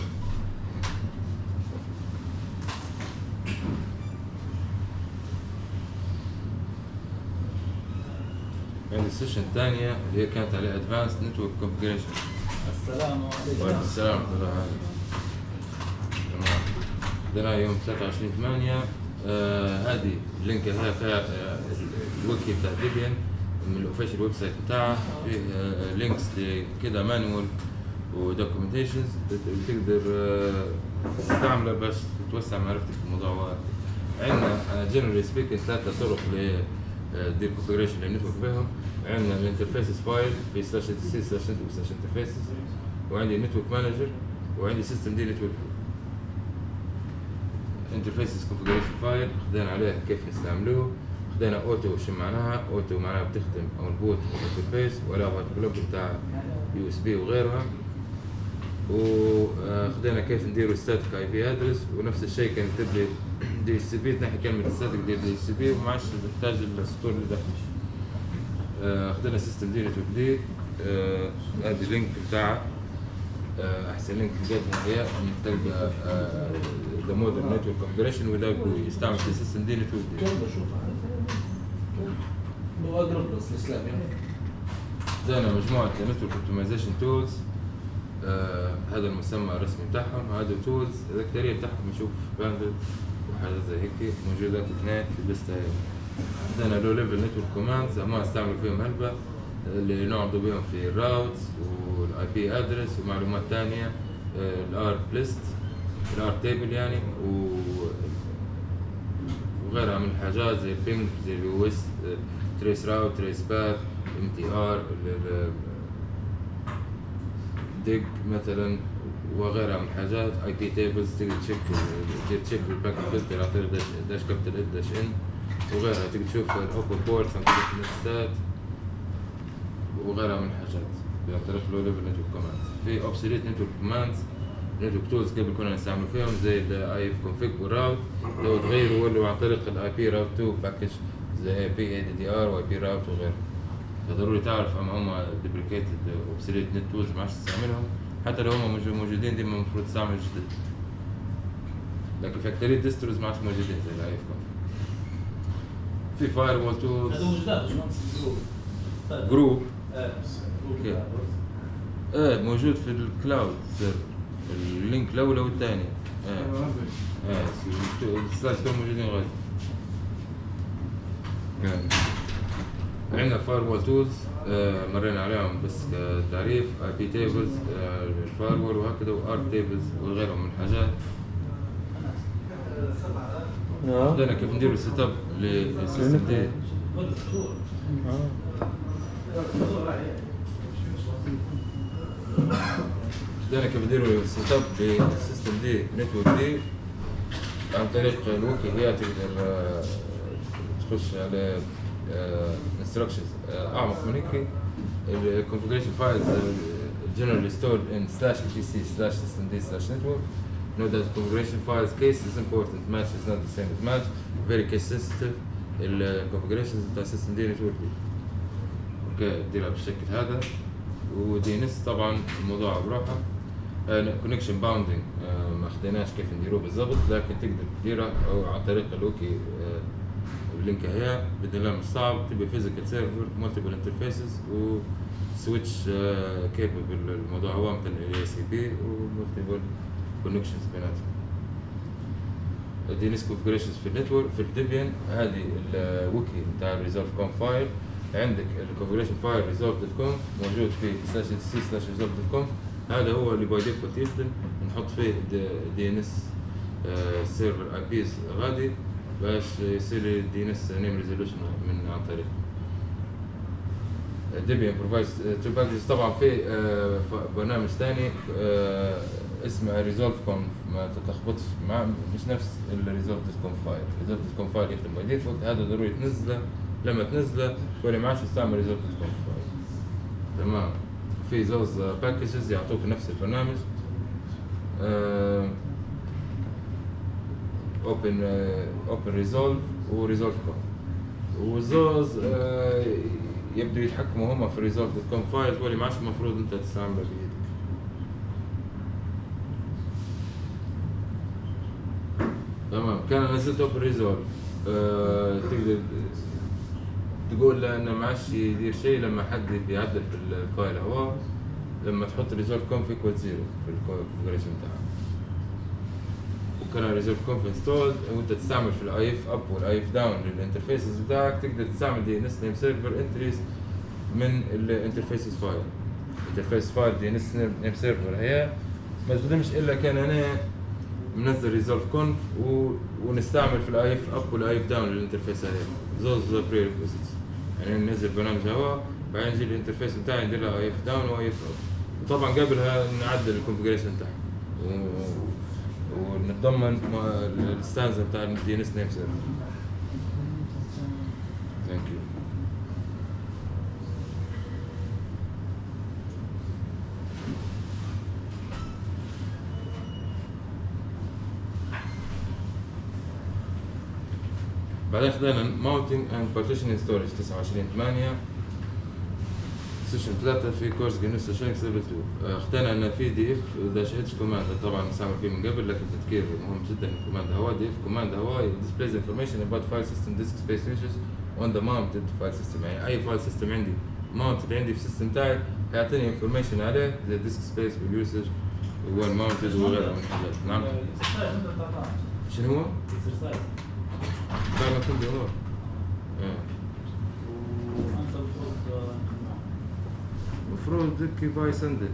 عندي السيشن الثانيه اللي هي كانت على ادفانسد نتورك كونفيجريشن. السلام عليكم. وعليكم السلام ورحمة الله وبركاته. تمام. بدنا يوم ثلاثة وعشرين ثمانية. آه هذه اللينك هذا فيها آه الويكي بتاع ديبيان من الاوفيشال ويب سايت بتاعها، فيه آه لينكس لكذا مانوال ودوكيومنتيشنز بتقدر آه تستعملها باش توسع معرفتك في الموضوع. عندنا جنرالي سبيكينج ثلاثة طرق ل دير كونفيجريشن اللي بنتوك بهم. عندنا الانترفيسز فايل في سلاش سي سلاش نتورك سلاش انترفيسز، وعندي نتورك مانجر، وعندي سيستم دي نتورك. انترفيسز كونفيجريشن فايل خدينا عليه كيف نستعملوه. خدينا اوتو. شو معناها اوتو؟ معناها بتخدم او البوت انترفيس ولا بلوك بتاع يو اس بي وغيرها. وخدينا كيف نديروا ستاتيك اي بي ادرس، ونفس الشيء كان تبدي دي اتش سي بي تنحي كلمه ستاتيك دي دي اتش سي بي وما عادش تحتاج السطور اللي داخل. خدنا سيستم دي نتورك دي. هذه اللينك بتاعها احسن لينك لقيتها هي انك تلقى ذا مودرن نتورك كونفيجريشن وذاوت جوي يستعمل في سيستم دي نتورك دي. هو اقرب للاسلام يعني. خدنا مجموعه نتورك اوبتمايزيشن تولز. هذا المسمى الرسمي بتاعهم. هذا تولز الاكثريه بتاعهم نشوف باندل وحاجات زي هيك موجودات اثنين في الليسته هي. عندنا لو ليفل نتورك كوماندز ما استعملوا فيهم هلبة اللي نعرضوا بهم في الراوتس والاي بي ادرس ومعلومات ثانيه، الار ليست الار تيبل يعني وغيرها من الحاجات زي البينج زي اليو اس تريس راوت تريس باث ام تي ار ديج مثلا وغيرها من الحاجات. اي بي تيبلز تقدر تشيك تقدر تشيك الباك فلتر على طريق داش كابيتال اد داش ان وغيرها. تقدر تشوف الاوبن بورتس عن طريق النستات وغيرها من الحاجات عن طريق لو ليفل نتورك كوماند. في اوبسوليت نتورك كوماند نتورك تولز قبل كنا نستعملوا فيهم زي الاي اف كونفيج والراوت، لو تغيروا ولوا عن طريق الاي بي راوت تو باكج زي اي بي اي دي دي ار واي بي راوت وغيره. فضروري تعرف اما هم ديبريكيتد اوبسوليت نت تولز ما عادش تستعملهم، حتى لو هم موجودين ديما المفروض تستعمل جديد، لكن في اكثرية ديستروز ما عادش موجودين زي الاي اف كونفيج. في فاير وول تولز هذا موجودات جروب جروب اه اوكي اه موجود في الكلاود سيرفر، اللينك الاولى والثاني اه اه الثلاث كانوا موجودين غادي. عندنا فاير وول تولز آه مرينا عليهم بس كتعريف، اي بي تيبلز الفاير وول وهكذا، وارك تيبلز وغيرهم من الحاجات. بدنا كيف نديروا سيت اب للسيستم دي. بدنا كيف نديروا سيت اب للسيستم دي نتورك دي عن طريق الوكي. هي تقدر تخش على instructions اعمق من هيك. ال configuration files generally stored in slash etc slash systemd slash network. Note that configuration files case is important, match is not the same as match, very case sensitive. ال configurations بتاع systemd network دي اوكي ديرها بالشكل هذا. ودي ان اس طبعا الموضوع بروحه. connection bounding ما خديناش كيف نديروه بالضبط، لكن تقدر تديرها او عن طريق الوكي اللينك هي بدنا لا مش صعب. تبي فيزيكال سيرفر مالتيبل انترفيسز و سويتش كيبل. الموضوع هو مثل الاي سي بي ومالتيبل كونكشنز بيناتهم. دي ان اس كونفيجريشنز في النتورك في الديبيان. هذه الويكي بتاع الريزولف كوم فايل. عندك الكونفيجريشن فايل ريزولف دوت كوم موجود في سلاش سي سلاش ريزولف دوت كوم. هذا هو اللي باي ديفولت يخدم، نحط فيه دي ان اس سيرفر اي بيز غادي باش يصير دي ان اس نيم ريزولوشن من عن طريق ديبيان بروفايدز تو باكجز. طبعا في برنامج ثاني اسمه ريزولف كونف، ما تتلخبطش مع مش نفس الريزولف دوت كونف فايل. ريزولف دوت كونف فايل يخدم باي ديفولت، هذا ضروري تنزله. لما تنزله تقولي ما عادش تستعمل ريزولف دوت كونف فايل. تمام. في زوز باكجز يعطوك نفس البرنامج اوبن اوبن ريزولف وريزولف كوم، والزوز يبدو يتحكموا هم في ريزولف دوت كوم فايل، تقولي ما عادش المفروض انت تستعمله بايدك. تمام. كان نزلت اوبن ريزولف أه تقدر تقول له انه ما عادش يدير شيء لما حد بيعدل في الفايل هو، لما تحط ريزولف كونف ايكوال زيرو في الكونفيجريشن بتاعها. وكان ريزولف كونف انستولد وانت تستعمل في الاي اف اب والاي اف داون للانترفيسز بتاعك، تقدر تستعمل دي ان اس نيم سيرفر انتريز من الانترفيسز فايل. انترفيس فايل دي ان اس نيم سيرفر هي ما تخدمش الا كان انا منزل ريزولف كونف ونستعمل في الاي اف اب والاي اف داون للانترفيس هذه. زوز بري ريكويزيتس، يعني ننزل برنامج هوا بعدين نجي الانترفيس بتاعي ندير له اي اف داون واي اف اب، وطبعا قبلها نعدل الكونفيجريشن بتاعها ونتضمن الستانزا بتاع الدي ان اس نيم سيرفر. ثانك يو. بعدين خدينا ماونتنج اند بارتيشنينج ستورج تسعة وعشرين ثمانية سيشن ثلاثة في كورس جنوس شينكس ليفل اثنين. خدينا ان في دي اف داش اتش كوماند، طبعا نستعمل فيه من قبل لكن تذكير مهم جدا. الكوماند هو دي اف كوماند هو displays information about file system disk space usage on the mounted file system. يعني اي فايل سيستم عندي mounted عندي في السيستم تاعي هيعطيني information عليه زي disk space واليوسج وين mounted وغيرها من الحاجات. نعم. شنو هو؟ بعد ما كنت هو وانت المفروض المفروض ذكي باي سندل.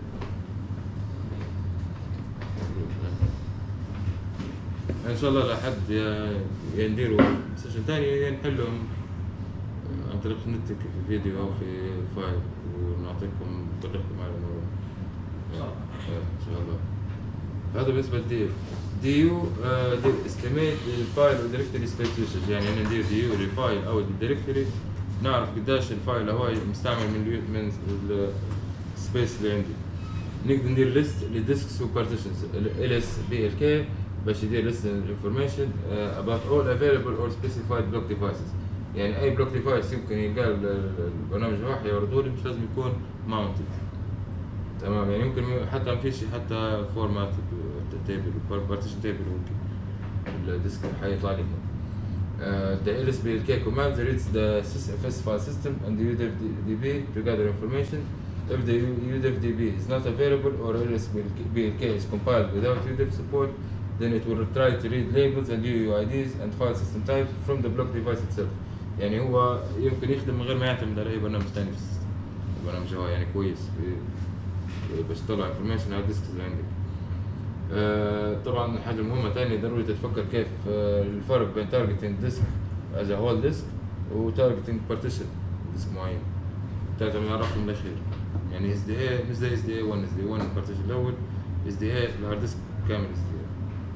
ان شاء الله لحد يا نديروا سيشن ثاني يا نحلهم عن طريق النت في فيديو او في فايل ونعطيكم نطرقكم على الموضوع ان شاء الله. هذا بالنسبه للدي دي يو دي استيميت الفايل والديركتوري سبيس يوسج. يعني انا ندير دي يو للفايل او الديركتوري نعرف قديش الفايل هواي مستعمل من اليو- من السبيس اللي عندي. نقدر ندير ليست للديسكس وبارتيشنز ال اس بي ال كي باش يدير list information uh, about all available or specified block devices. يعني اي بلوك ديفايس يمكن يلقى البرنامج راح يعرضوا لي مش لازم يكون mounted. تمام، يعني يمكن حتى ما فيش حتى فورمات تيبل بارتيشن تيبل ممكن الديسك حيطلع لي. Uh, the L S B L K command reads the F S file system and the U D F D B to gather information. If the U D F D B is not available or L S B L K is compiled without U D F support, then it will try to read labels and U U I Ds and file system types from the block device itself. يعني هو يمكن يخدم من غير ما يعتمد على أي برنامج ثاني في السيستم. البرنامج هو يعني كويس باش تطلع انفورميشن على الديسكس اللي عندك. آه طبعا حاجة مهمة ثانية ضروري تتفكر كيف آه الفرق بين تارجتنج ديسك as a whole disk و تارجتنج partition ديسك معين. تعتمد على الرقم الأخير. يعني اس دي اي مش زي اس دي اي واحد، اس دي اي واحد البارتيشن الأول، اس دي اي الهارد ديسك كامل اس دي اي.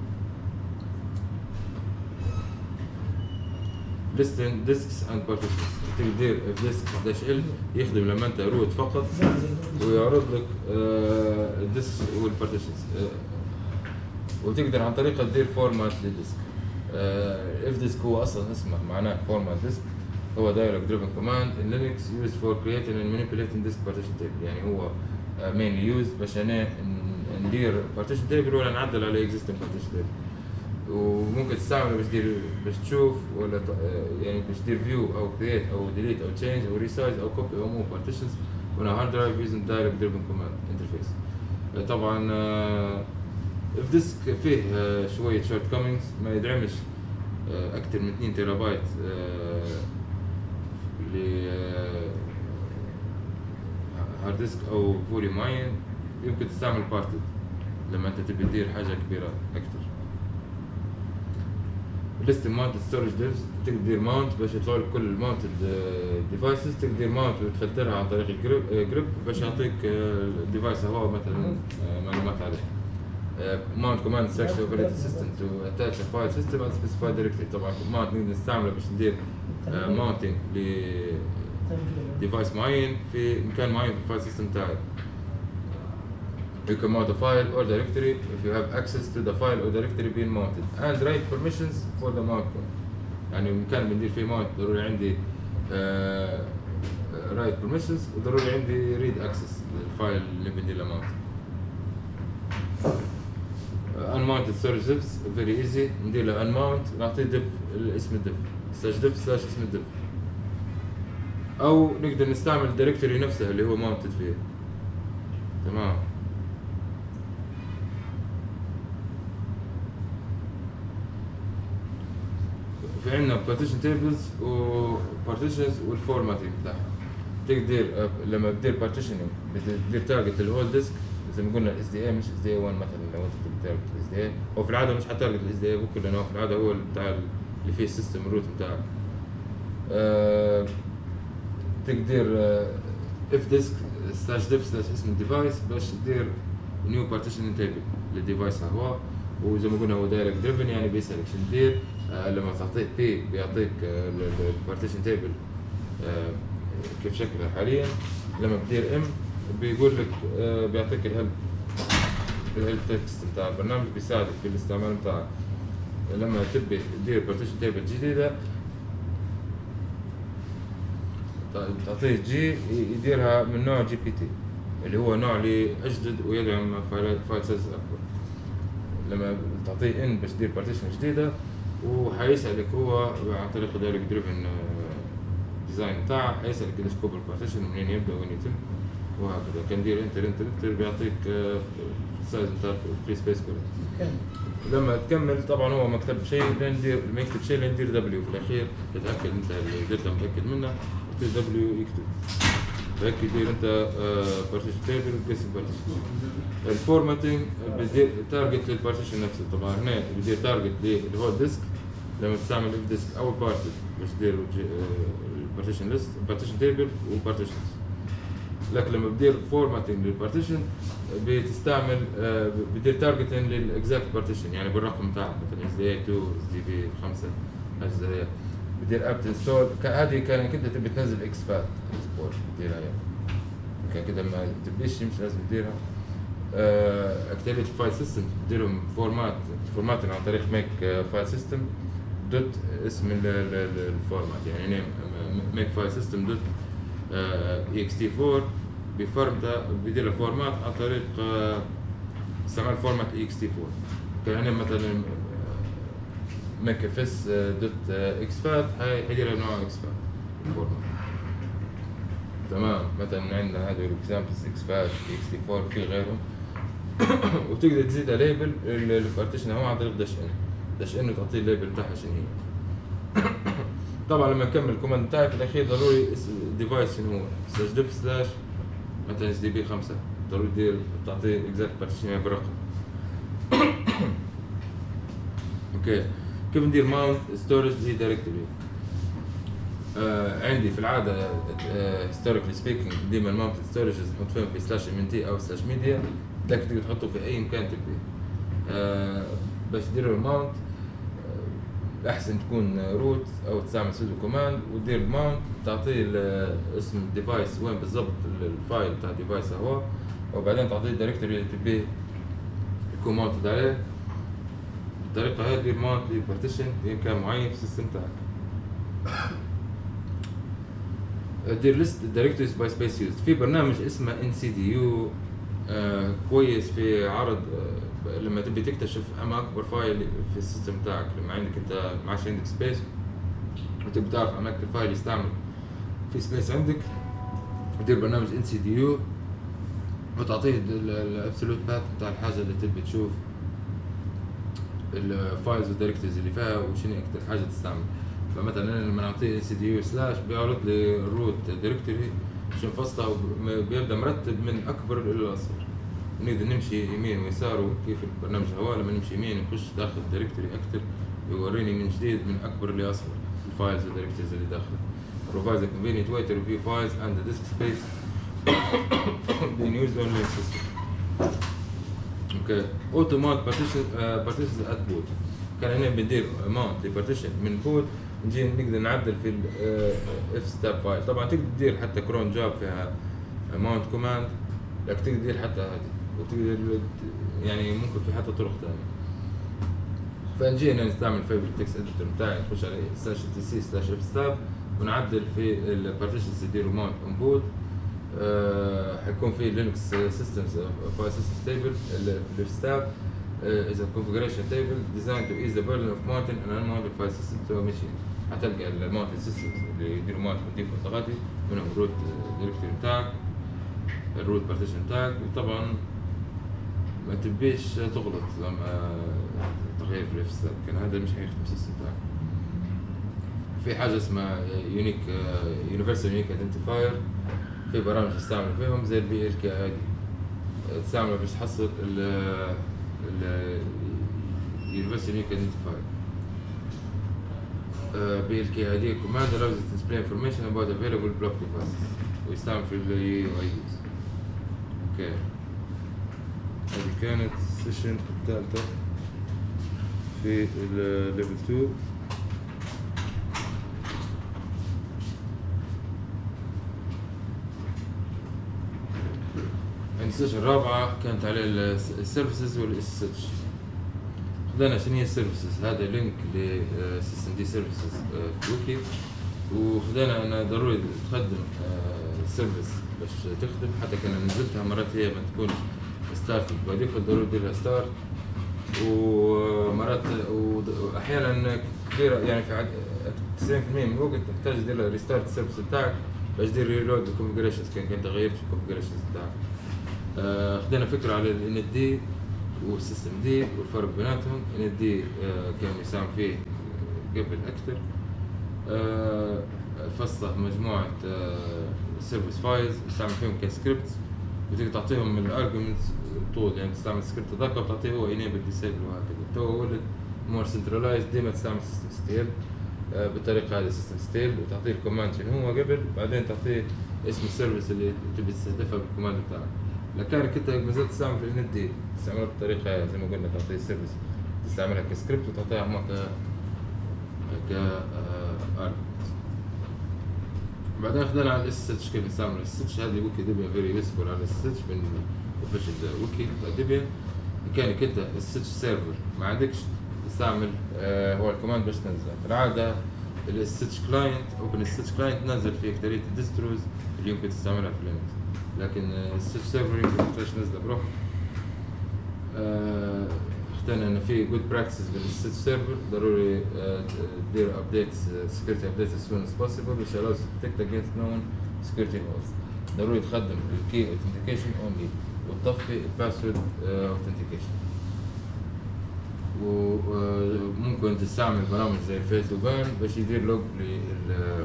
listing disks and partitions. تقدر if disk dash l يخدم لما انت روت فقط ويعرض لك الديسك والبارتيشنز، وتقدر عن طريقه تدير فورمات للديسك. if disk هو اصلا اسمه معناه فورمات ديسك، هو dialog driven command in Linux used for creating and manipulating disk partition table. يعني هو mainly used باش انا ندير partition table ولا نعدل على existing partition table. وممكن تستعمله باش تدير باش تشوف ولا يعني باش تدير فيو او كرييت او ديليت او تشينج او ريسايز او كوبي او موف بارتيشنز on a hard drive using dialog driven command interface. طبعا if disk فيه شوية shortcomings ما يدعمش أكثر من اثنين تيرا بايت ل هارد ديسك أو فوليوم معين، يمكن تستعمل بارتد لما أنت تبي تدير حاجة كبيرة أكثر. list mounted storage divs تقدر تدير ماونت باش يطلع لك كل الماونتد ديفايسز، تقدر تدير ماونت وتفلترها عن طريق الجريب جريب باش يعطيك الديفايس هو مثلا معلومات عليه. mount command section operating system to attach a file system and specify directory. طبعا mount نقدر نستعمله باش ندير mounting ل ديفايس معين في مكان معين في الفايل سيستم تاعي. You can mount a file or directory if you have access to the file or directory being mounted and write permissions for the mount point. يعني المكان بندير فيه mount ضروري عندي uh, write permissions وضروري عندي read access للفايل اللي بندير له mount. Uh, unmounted storage divs very easy، ندير له unmount نعطيه div اسم الديف slash div slash اسم الديف، أو نقدر نستعمل الدايركتوري نفسها اللي هو mounted فيه. تمام. في عندنا partition tables و partitions والفورماتينج بتاعها. تقدر لما بتدير partitioning بتدير تارجت الهول ديسك زي ما قلنا اس دي اي مش اس دي اي واحد مثلا، لو انت تبي تارجت الاس دي اي، هو في العاده مش حتارجت الاس دي اي بكل لانه في العاده هو بتاع اللي فيه السيستم الروت بتاعك. أه تقدر اف ديسك سلاش ديف سلاش اسم الديفايس باش تدير نيو partitioning table للديفايس هو، وزي ما قلنا هو دايركت دريفن يعني بيسالك شو تدير. آه لما تعطيه بي بيعطيك آه البارتيشن تيبل آه كيف شكلها حاليا. لما بتدير ام بيقول لك آه بيعطيك الهيلب الهيلب تكست بتاع البرنامج بيساعدك في الاستعمال بتاعك. لما تبي تدير بارتيشن تيبل جديده تعطيه جي يديرها من نوع جي بي تي اللي هو نوع اللي اجدد ويدعم فايل فايل سايز اكبر. لما تعطيه ان باش تدير بارتيشن جديده وحيسألك هو عن طريق دايركت دريفن ديزاين بتاعه، حيسألك قديش كبر البارتيشن ومنين يبدأ وين يتم وهكذا. كان دير انتر انتر انتر بيعطيك السايز بتاع الفري سبيس كله. لما تكمل طبعا هو ما كتب شيء لين دير لما يكتب شيء لين دير دبليو في الاخير تتاكد انت اللي درته متاكد منه وتدير دبليو يكتب هيك يدير انت بارتيشن تيبل وتقسم بارتيشن. الفورماتينج بيدير تارجت للبارتيشن نفسه. طبعا هنا بيدير تارجت للهول ديسك لما تستعمل اف ديسك او بارتد باش تدير البارتيشن ليست بارتيشن تيبل وبارتيشنز. لكن لما بدير فورماتينج للبارتيشن بتستعمل بدير تارجتين للاكزاكت بارتيشن يعني بالرقم بتاعه مثلا اس دي اي اثنين اس دي بي خمسة حاجه زي هيك. بدير اب انستول. هذه كان كنت تبي تنزل اكس فات اكسبورت بديرها يعني، كان كده ما تبيش مش لازم تديرها. اكتيفيت فايل سيستم تديرهم فورمات فورمات عن طريق ميك فايل سيستم دوت اسم الفورمات يعني ميك فايل سيستم دوت اي اكس تي فور بفورمات بدير الفورمات عن طريق استعمال فورمات اي اكس تي فور. يعني مثلا ميك اف اس دوت اكس فات هاي حيديرها بنوع اكس فات الفورمات. تمام. مثلا عندنا هذول اكزامبلز اكس فات اكس تي فور في غيرهم. وتقدر تزيد ليبل البارتيشن هو عن طريق داش ان داش ان وتعطيه الليبل بتاعها شنو هي. طبعا لما نكمل الكوماند بتاعي في الاخير ضروري ديفايس شنو هو سلاش ديف سلاش مثلا اس دي بي خمسة ضروري تدير تعطيه اكزاكت بارتيشن بالرقم. اوكي كيف ندير ماونت ستورج دي دايركتوري؟ آه عندي في العاده هيستوريكلي سبيكينج ديما الماونت ستورج نحط فيهم في سلاش ام ان تي او سلاش ميديا، لكن تقدر تحطه في اي مكان تبي. آه باش تدير الماونت احسن تكون روت او تستعمل سودو كوماند وتدير الماونت تعطيه اسم الديفايس وين بالضبط الفايل بتاع الديفايس هو، وبعدين تعطيه الدايركتوري اللي تبيه يكون ماونتد عليه. بالطريقه هاي تدير ماونت لبارتيشن لمكان معين في السيستم تاعك. دير ليست دايركتوريز باي سبيس يوزد. في برنامج اسمه ان سي دي يو كويس في عرض آه لما تبي تكتشف اما اكبر فايل في السيستم تاعك، لما عندك انت ما عادش عندك سبيس وتبي تعرف اماكن الفايل يستعمل في سبيس عندك، تدير برنامج ان سي دي يو وتعطيه الابسولوت باث بتاع الحاجه اللي تبي تشوف الفايلز والدايركتوريز اللي فيها وشنو اكثر حاجه تستعمل. فمثلا لما نعطيه ان سي دي يو سلاش بيعرض لي الروت دايركتوري شنو فصلها وبيبدا مرتب من اكبر الى الاصغر. نقدر نمشي يمين ويسار وكيف البرنامج هو لما نمشي يمين نخش داخل الدايركتوري اكثر يوريني من جديد من اكبر لاصغر الفايلز والدايركتوريز اللي داخله. provides a convenient way to review files and the disk space being used only in system. Okay. Auto mount partition uh, partitions at boot. كان هنا بندير mount لبارتيشن من boot نجي نقدر نعدل في ال uh, if step file. طبعا تقدر تدير حتى كرون جاب فيها mount command، لكن تقدر تدير حتى هذه وتقدر يعني ممكن في حتى طرق ثانية. فنجي هنا نستعمل فيفرت تكست اديتور بتاعي نخش على سلاش تي سي سلاش اف ستاب ونعدل في البارتيشنز يديروا ماونت اون بوت. أه حيكون في لينكس سيستمز فايل سيستم تيبل الاف ستاب از كونفيجريشن تيبل ديزاين تو ايز ذا بيرن اوف ماونتين ان انماونتد فايل سيستم تو ماشين. حتلقى الماونتين سيستمز اللي يديروا ماونت بالديفولت غادي منهم الروت دايركتوري بتاعك الروت بارتيشن بتاعك. وطبعا ما تبيش تغلط لما تغير في الاف ستاب كان هذا مش حيخدم السيستم بتاعك. في حاجه اسمها يونيك يونيفرسال يونيك ايدنتيفاير، في برامج تستعمل فيهم زي البي ال كي اي دي تستعمل باش تحصل ال ال يونيفرسال يونيك ايدنتيفاير. بي ال كي اي دي command allows it to display information about available block devices ويستعمل في ال يو اي يوز. اوكي هذه كانت السيشن الثالثة في الليفل اثنين. السيشن الرابعة كانت على السيرفيسز والاس اتش. خدنا شنو هي السيرفيسز، هذا لينك لسيستم دي سيرفيسز في ويكي، وخدنا انه ضروري تخدم سيرفيس باش تخدم. حتى كان نزلتها مرات هي ما تكون ستارت باي ديفولت ضروري تدير لها ستارت، ومرات واحيانا كبيرة يعني في تسعين بالمئة من الوقت تحتاج تدير لها ريستارت السيرفيس بتاعك باش تدير ريلود الكونفيجريشنز كان كنت غيرت في الكونفيجريشنز بتاعك. آه خدنا فكرة على ال ان دي والسيستم دي والفرق بيناتهم. ان دي آه كان يساهم فيه قبل اكثر. آه فصل مجموعة سيرفيس فايلز يستعمل فيهم كسكريبت وتقدر تعطيهم من الارجيومنتس طول، يعني تستعمل السكريبت ذاك وتعطيه هو انيبل ديسيبل وهكذا. تو ولد مور سنترلايزد ديما تستعمل سيستم ستيل آه بالطريقة هذه سيستم ستيل وتعطيه الكوماند شنو هو قبل بعدين تعطيه اسم السيرفيس اللي تبي تستهدفها بالكوماند بتاعك. لكانك انت ما زلت تستعمل في الان دي تستعملها بالطريقه زي ما قلنا تعطيه السيرفيس تستعملها كسكريبت وتعطيها هما ك ك arguments. بعدين خدنا على الاس اتش كيف نستعمل الاس اتش. هذه ويكي ديبيان فيري يوسفول على الاس اتش من اوفيشال ويكي بتاع ديبيان. كانك انت الاس اتش سيرفر ما عندكش تستعمل آه هو الكوماند باش تنزله. في العاده الاس اتش كلاينت اوبن اس اتش كلاينت تنزل في اكثريه الديستروز اللي يمكن تستعملها في لينكس، لكن الاس اتش سيرفر يمكن ما تقدرش تنزله بروحك. آه اخترنا ان في جود براكتسز بالاس اتش سيرفر، ضروري تدير ابديتس سكيورتي ابديتس as soon as possible which allows to detect against known security holes. ضروري تخدم الكي اوثنتيكيشن اونلي وتطفي الباسورد اوثنتيكيشن. وممكن تستعمل برامج زي الفيس وبان باش يدير لوج لل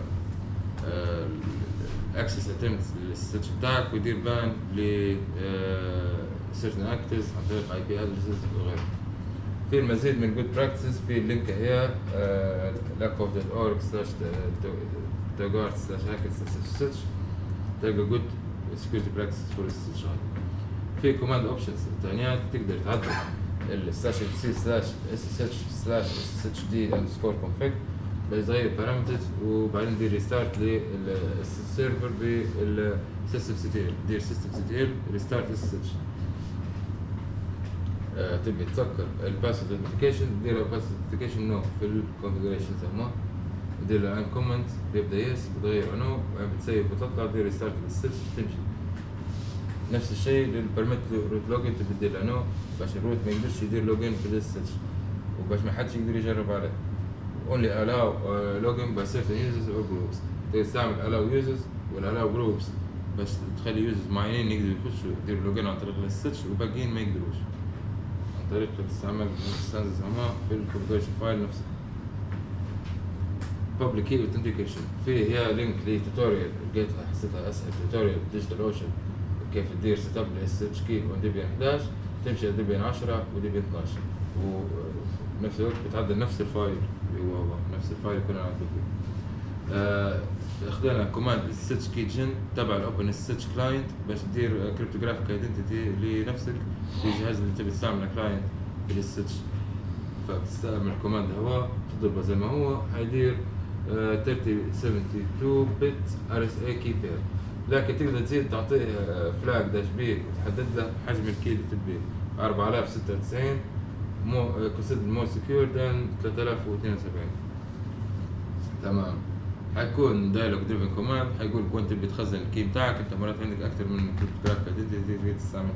الاكسس اتمتس للسيتش بتاعك ويدير بان ل certain actors عن طريق اي بي ادرسز وغيره. في المزيد من جود براكتسز في اللينك هي lack of dot org slash togart slash hackers slash search. تلقى جود security practices for السيتش. في كوماند اوبشنز الثانيات تقدر تعدل ال slash etc slash ssh slash sshd underscore config باش تغير parameters وبعدين دير ريستارت للسيرفر بالسيستم سي تي ال. دير سيستم سي تي ال ريستارت للسيتش. آه تبي تسكر الباسورد اثنتيكيشن دير باسورد اثنتيكيشن نو في الكونفيجريشن زعما دير له ان كومنت بيبدا يس بتغير نو بتسيب وتطلع دير ريستارت للسيتش تمشي. نفس الشيء للبرميت روت لوجن تبي تدير له نو باش الروت ما يقدرش يدير لوجن في السيتش وباش ما حدش يقدر يجرب عليه. only allow uh, login by certain users or groups. تستعمل allow users ولا allow groups باش تخلي users معينين يقدروا يخشوا يديروا لوجن عن طريق السيتش وباقيين ما يقدروش عن طريق استعمال الستاندرز زعما في الكونفيجريشن فايل نفسه. public key authentication في هي لينك لتوتوريال لقيتها حسيتها اسهل توتوريال ديجيتال اوشن كيف تدير سيت اب للاس اتش كي اون ديبيان احد عشر تمشي على ديبيان عشرة وديبيان اثناشر وبنفس الوقت بتعدل نفس الفايل اللي هو نفس الفايل اللي كنا نعدل فيه. آه اخذنا كوماند اس اتش كي جن تبع الاوبن اس اتش كلاينت باش تدير كريبتوغرافيك ايدنتيتي لنفسك في الجهاز اللي تبي تستعمله كلاينت في الاس اتش. فبتستعمل الكوماند هو تضربه زي ما هو حيدير آه ثلاثين سبعة وسبعين بت ار اس اي كي بير، لكن تقدر تزيد تعطيه فلاج داش بي وتحدد له حجم الكي اللي تبيه أربعة آلاف وستة وتسعين مو كونسيدر مور سكيور ذان ثلاثة آلاف واثنين وسبعين. تمام. حيكون دايلوج دريفن كوماند حيقول وين تبي تخزن الكي بتاعك. انت مرات عندك اكثر من كريبتوغرافيك ايدنتيتي تقدر تستعمل.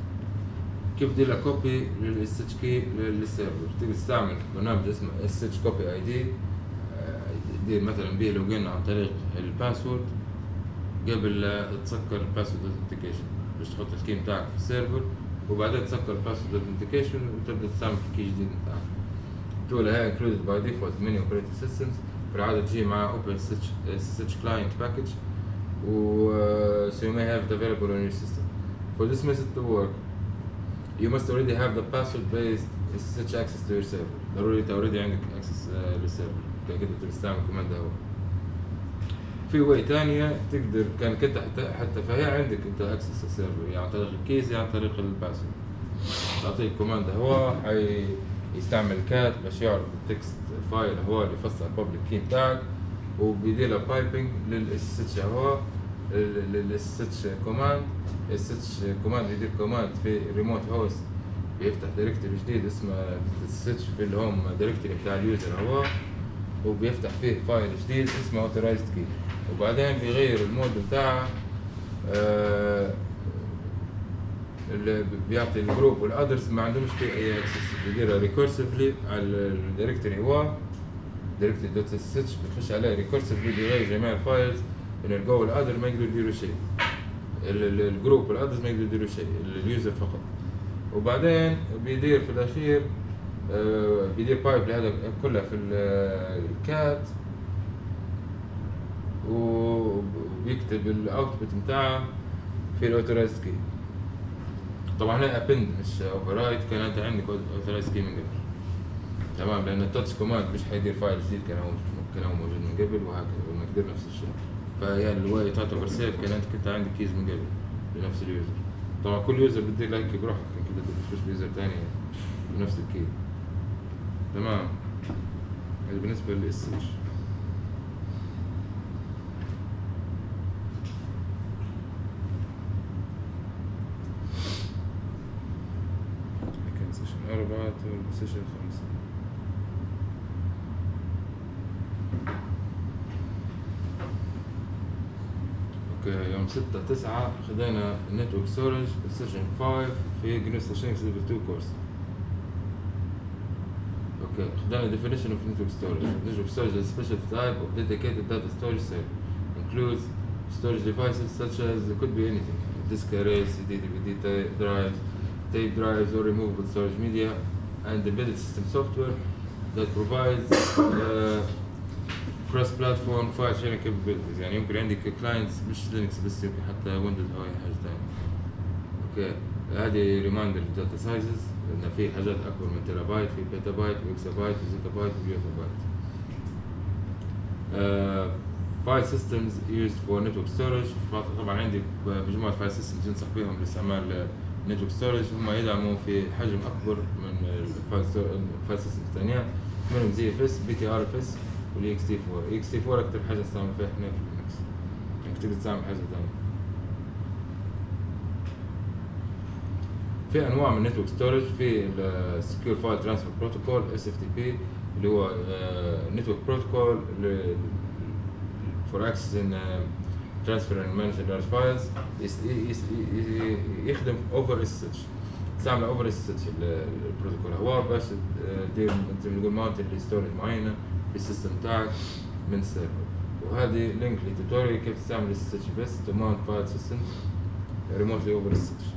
كيف تدير له كوبي للاس اتش كي للسيرفر؟ تقدر تستعمل برنامج اسمه اس اتش كوبي اي دي تدير مثلا به لوجين عن طريق الباسورد قبل لا تسكر الباسورد اوثنتيكيشن باش تحط الكي بتاعك في السيرفر وبعدين تسكر الباسورد اوثنتيكيشن وتبدا تستعمل الكي جديد بتاعك. التول هاي included by default many operating systems. في العادة تجي مع open S S H client package و uh, so you may have it available on your system. For this method to work you must already have the password based S S H access to your server. ضروري انت already عندك access uh, للسيرفر كده تستعمل الكوماند هو. في واي تانية تقدر كان كنت حتى حتى فهي عندك انت اكسس السيرفر يعني عن طريق الكيز يعني عن طريق الباسورد. تعطيه الكوماند هو حي يستعمل كات باش يعرف التكست فايل هو اللي يفسر الببليك كي بتاعك وبيدير له بايبنج للاس اتش هو للاس اتش كوماند. الاس اتش كوماند يدير كوماند في ريموت هوست بيفتح دايركتوري جديد اسمه اس اتش في الهوم دايركتوري بتاع اليوزر هو وبيفتح فيه فايل جديد اسمه authorized key وبعدين بيغير المود بتاعه آه اللي بيعطي الجروب والادرس ما عندهمش فيه اي اكسس بيديرها ريكورسيفلي على الدايركتوري هو دايركتوري دوت اس اتش بتخش عليه ريكورسيفلي بيغير جميع الفايلز ان الجو والادر ما يقدروا يديروا شيء الجروب والادرس ما يقدروا يديروا شيء اليوزر فقط وبعدين بيدير في الاخير آه بيدير بايب لهذا كلها في الكات وبيكتب الاوتبوت بتاعه في الاوثورايزد كي. طبعا هنا ابند مش اوفرايت كان انت عندك اوثورايزد كي من قبل تمام لان التاتش كوماند مش حيدير فايل جديد كان هو كان هو موجود من قبل وهكذا والمقدار نفس الشيء. فهي الواي تعتبر سيف كان انت كنت عندك كيز من قبل لنفس اليوزر. طبعا كل يوزر بتدير له كي بروحك كده تخش بيوزر ثاني بنفس الكي. تمام. هذا بالنسبه للاس اتش. سيشن خمسة. اوكي يوم ستة تسعة خدينا نتورك ستورج سيشن خمسة في جنوس لينكس ليفل اثنين كورس. اوكي خدينا definition of network storage. Network storage is a special type of dedicated data storage cell. Includes storage devices such as it could be anything: disk arrays, C D, D V D drives, tape drives, or removable storage media, and embedded system software that provides uh, cross-platform file sharing capabilities. يعني يمكن عندك clients مش لينكس بس، يمكن حتى ويندوز أو أي حاجة ثانية. أوكي هذه ريمايندر داتا سايزز، إن في حاجات أكبر من تيرا بايت، في بيتا بايت وإكسا بايت وزيتا بايت وبيوتا بايت. Uh, file systems used for network storage. طبعا عندي مجموعة file systems ينصح بهم لاستعمال network storage، هم يدعموا في حجم أكبر من الفايل سيستمز الثانية، منهم زي اف اس، بي تي ار اف اس، والاي اكس تي فور. اي اكس تي فور أكثر حاجة نستعمل فيها احنا في لينكس، يعني تقدر تستعمل حاجة ثانية. في أنواع من network storage، في ال secure file transfer protocol اس اف تي بي اللي هو network protocol for accessing transfer and managing large files. يخدم over اس اتش، تستعمل over اس اتش البروتوكول هو باش دير مثل نقول ماونتن لستورج معينة في السيستم تاعك من السيرفر. وهذه لينك لتوتوريال كيف تستعمل اس اتش بس to mount file systems remotely over اس اتش.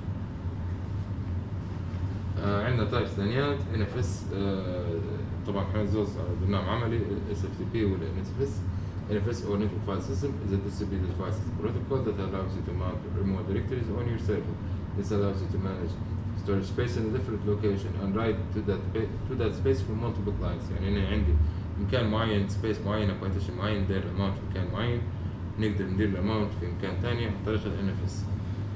آه عندنا تايبس ثانيات ان اف اس، طبعا احنا زوز على برنامج عملي اس اف تي بي ولا ان اف اس. ان اف اس or network file system is a distributed file system protocol that allows you to mount remote directories on your server. This allows you to manage storage space in a different location and write to that to that space from multiple clients. يعني أنا عندي مكان معين، سبيس معينة، بارتيشن معين، ندير الاماونت في مكان معين، نقدر ندير الاماونت في مكان ثاني عن طريق ال ان اف اس.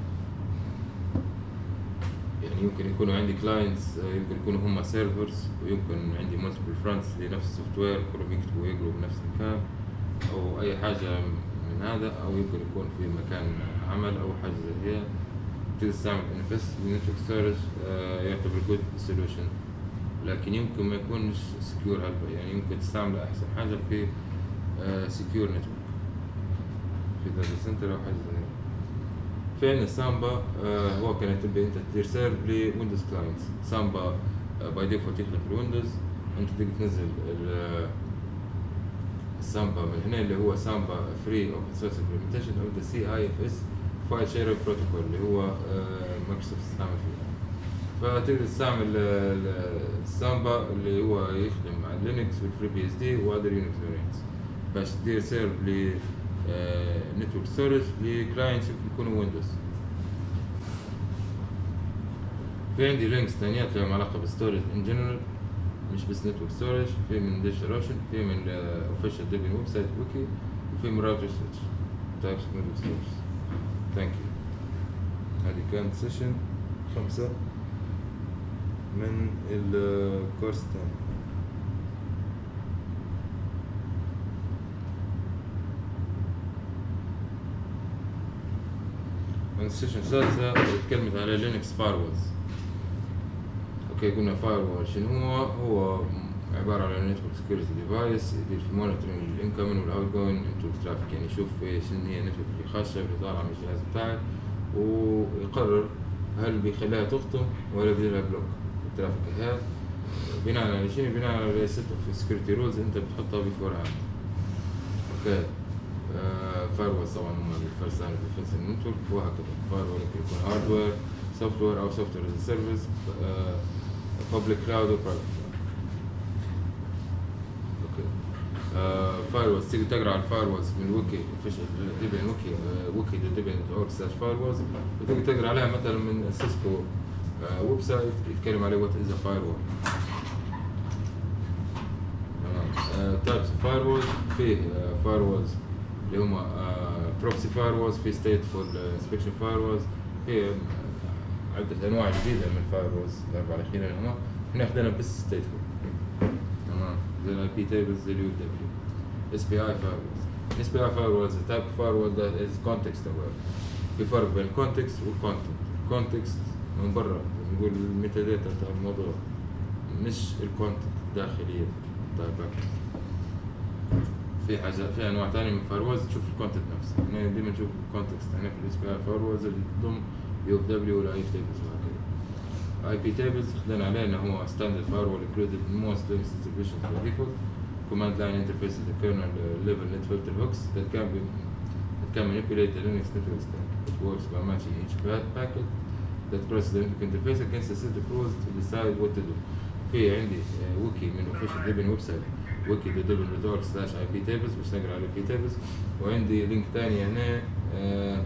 يعني يمكن يكونوا عندي كلاينتس، يمكن يكونوا هم سيرفرز، ويمكن عندي مالتيبل فرونتس لنفس السوفت وير كلهم يكتبوا ويقروا بنفس المكان أو أي حاجة من هذا، أو يمكن يكون في مكان عمل أو حاجة زي هي. تقدر تستعمل ان اف اس نتورك ستورج، يعتبر جود سولوشن، لكن يمكن ما يكونش سكيور هلبا. يعني يمكن تستعمله أحسن حاجة في سكيور نتورك في داتا سنتر أو حاجة زي هي. في عندنا سامبا، آه هو كان تبي انت تدير سيرف لويندوز كلاينتس. سامبا باي ديفولت يخدم في الويندوز، انت تقدر تنزل السامبا من هنا اللي هو سامبا فري اوبن سورس امبلمنتيشن او ذا سي اي اف اس فايل شير بروتوكول اللي هو آه مايكروسوفت تستعمل فيه. فتقدر تستعمل السامبا اللي هو يخدم مع لينكس والفري بي اس دي واذر يونكس فاريانتس باش تدير سيرف ل نتورك ستورج لكلاينتس يكونوا ويندوز. في عندي لينكس ثانيات لهم علاقة بالستورج ان جنرال، مش بس نتورك ستورج. في من ديجيتال اوشن، في من اوفيشال ديبين ويب سايت ويكي، وفي من راوتر سويتش تايبس اوف نتورك ستورج. ثانك يو. هذه كانت سيشن خمسة من الكورس الثاني. السيشن الثالثة تكلمت على لينكس فايروالز. اوكي قلنا فايروال شنو هو؟ هو عبارة عن نتورك سكيورتي ديفايس يدير في مونيتورنج الانكمين والاوت جوين نتورك ترافيك، يعني يشوف شنو هي النتورك اللي خاشة اللي طالعة من الجهاز بتاعك، ويقرر هل بيخليها تخطم ولا بيديرها بلوك الترافيك هذا بناء على شنو؟ بناء على ست اوف سكيورتي رولز انت بتحطها بيفور هاند. اوكي فايروال طبعا هم الفيرست لاين اوف ديفنس النتورك، وهكذا. فايروال يمكن يكون هاردوير، سوفت وير او سوفت وير از سيرفيس، بابليك كلاود وبرايفت كلاود. اوكي فايروالز تقدر تقرا على الفايروالز من ويكي اوفيشال ديبين ويكي ويكي دوت ديبين دوت اورج سلاش فايروالز، وتقدر تقرا عليها مثلا من سيسكو ويب سايت يتكلم عليه وات از ا فايروال. تمام. تايبس اوف فايروالز، في فايروالز اللي هما بروكسي فايروالز، في ستيتفول انسبكشن فايروالز، في عدة أنواع جديدة من الفايروالز الأربعة الأخيرة هما. احنا أخذنا بس ستيتفول. تمام. زي ال آي بي tables زي ال يو دبليو. إس بي آي firewalls. إس بي آي firewall is a type of firewall that is context aware. في فرق بين الكونتكست والكونتنت. الكونتكست من برا نقول الميتا داتا بتاع الموضوع مش الكونتنت الداخلية بتاع الباكت. في حاجة في أنواع تانية من الفايروالز تشوف الكونتنت نفسه، يعني ديما نشوف الكونتكست هنا في الاس بي اي فايروالز اللي تضم يو اف دبليو ولا اي اف تيبلز وهكذا. اي بي تيبلز خلينا عليه انه هو ستاندرد فايروال included in most Linux distributions by default. Command line interfaces the kernel level net filter hooks that can be that can manipulate the Linux network stack. It works by matching each packet that crosses the network interface against a set of rules to decide what to do. في عندي ويكي من official Debian ويب سايت wiki dot debian dot org slash I P tables باش نقرا على I P tables، وعندي لينك تاني هنا آه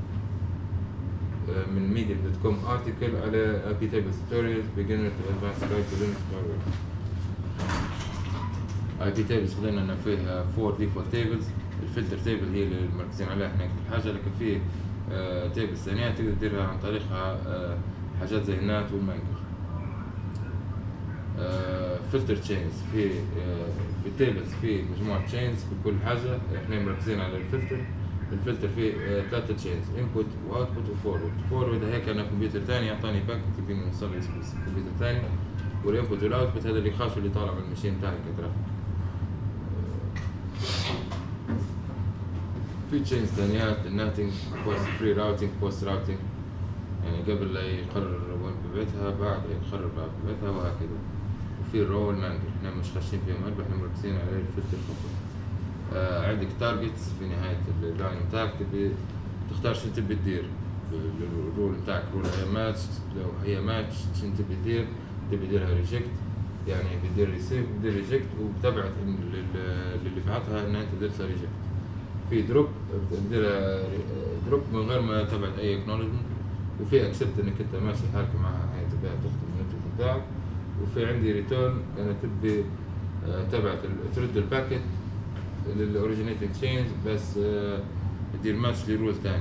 آه من medium dot com article على I P tables tutorials beginner to advanced guide to Linux firewall. I P tables خلينا انه فيها four default tables. الفلتر تيبل هي اللي مركزين عليها هناك في الحاجة، لكن في آه tables ثانية تقدر تديرها عن طريقها آه حاجات زي النات والمانجر. فلتر تشينز في آه في التيبلز في مجموعة تشينز في كل حاجة، احنا مركزين على الفلتر. الفلتر فيه آه ثلاثة تشينز انبوت واوتبوت وفورورد. فورورد هيك انا كمبيوتر ثاني يعطاني باكت يبيني نوصل له كمبيوتر ثاني، والانبوت والاوتبوت هذا اللي خاص اللي طالع من المشين تاعي كترافيك. في تشينز ثانيات الناتنج بوست بري راوتينج بوست راوتينج، يعني قبل لا يقرر وين ببيتها بعد يقرر بعد ببيتها وهكذا. وفي الرول مانجر احنا مش خاشين فيهم هلبا، احنا مركزين على الفلتر فقط. آه عندك تارجتس في نهاية اللاين بتاعك تبي تختار شو تبي تدير. الرول بتاعك رول هي ماتش، لو هي ماتش شو تبي تدير، تبي تديرها ريجكت يعني بتدير ريسيف بتدير ريجكت وبتبعت اللي بعتها ان انت درتها ريجكت. في دروب بتديرها دروب من غير ما تبعت اي اكنولجمنت، وفي اكسبت انك انت ماشي حالك معها هي تبيها تخدم النتورك بتاعك. وفي عندي ريتيرن انا تبي تبعت ترد الباكت للاوريجينيتنج تشينج بس تدير ماتش لرول ثاني.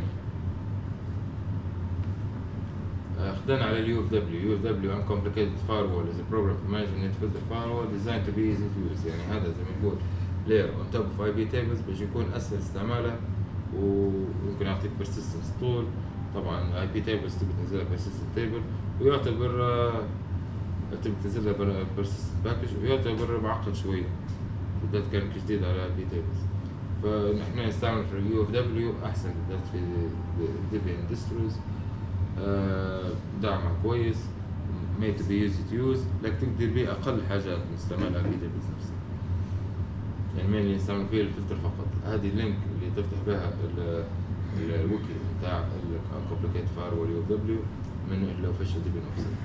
خدنا على اليو اف دبليو. يو اف دبليو uncomplicated firewall is a program for managing net filter firewall designed to be easy to use. يعني هذا زي ما نقول layer on top of I P tables باش يكون اسهل استعماله ويمكن يعطيك persistence طول. طبعا I P tables تبي تنزلها persistent table ويعتبر تبي تنزلها persistent package ويعتبر معقد شوية بالذات كان جديد على I P tables. فنحن نستعمل في اليو اف دبليو احسن بالذات في Debian distros. دعمها كويس made to be easy to use، لكن تقدر بيه اقل حاجات نستعملها I P tables نفسها. يعني مين اللي نستعمل فيه الفلتر فقط. هذه اللينك اللي تفتح بها الويكي بتاع uncomplicated firewall يو اف دبليو من الofficial Debian website.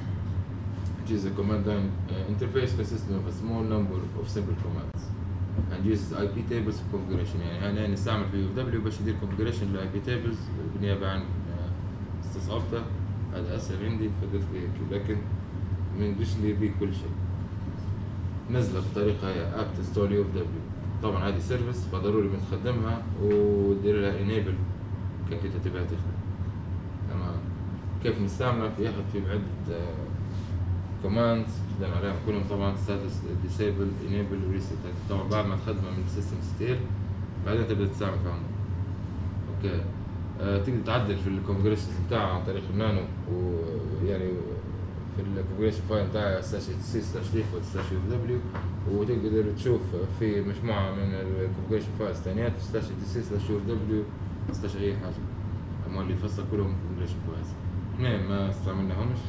It is a command line uh, interface consisting of a small number of simple commands and uses I P tables for configuration. يعني أنا نستعمل في يو اف دبليو باش يدير configuration ل I P tables بالنيابة عن استصعبته. هذا أسهل عندي فقلت بيه، لكن ما نقدرش ندير بيه كل شيء. نزلها بطريقة هي apt install يو اف دبليو. طبعا هذه سيرفيس فضروري بنستخدمها ودير لها enable كيف انت تبيها تخدم. تمام. كيف نستعملها؟ في ياخذ في بعدة كوماندز خدمنا عليهم كلهم طبعا status disable enable reset. طبعا بعد ما تخدمها من السيستم ستيل بعدين تبدأ تستعمل فيهم. اوكي. أه تقدر تعدل في الكونفجريشنز بتاعها عن طريق النانو، ويعني في الكونفجريشن فايل بتاعها سلاش سي سلاش ديفولت سلاش يو اف دبليو، وتقدر تشوف في مجموعة من الكونفجريشن فايلز ثانيات سلاش دي سي سلاش يو اف دبليو سلاش أي حاجة. أما اللي يفصل كلهم كونفجريشن فايلز. اثنين ما استعملناهمش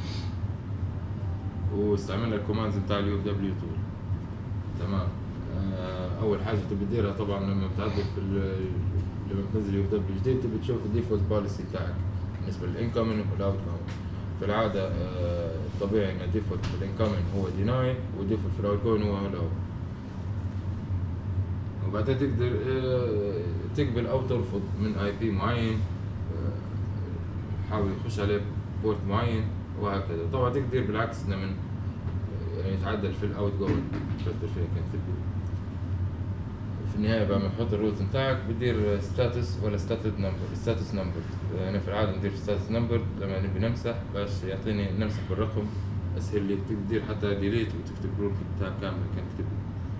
واستعملنا الكوماندز بتاع اليو اف دبليو تول. تمام. أه أول حاجة تبي تديرها طبعا لما بتعدل في لما بتنزل يو اف دبليو جديد تبي تشوف الديفولت بوليسي بتاعك بالنسبة للإنكومن والأوتكومن. في العادة أه طبيعي إن الديفولت في الإنكومن هو deny والديفولت في الأوتكومن هو hello. وبعدين تقدر أه تقبل أو ترفض من اي بي معين، أه حاول يخش عليه بورت معين وهكذا. طبعا تقدر بالعكس إنه من يعني يتعدل في الأوتكومن تفلتر فيه كان تبي. في النهاية بعد ما تحط الرولز بتاعك بتدير ستاتس ولا ستاتس نمبر. ستاتس نمبر أنا في العادة ندير ستاتس نمبر لما نبي نمسح باش يعطيني نمسح بالرقم أسهل لي. تقدر حتى ديليت وتكتب الرول بتاعك كامل كان تكتب.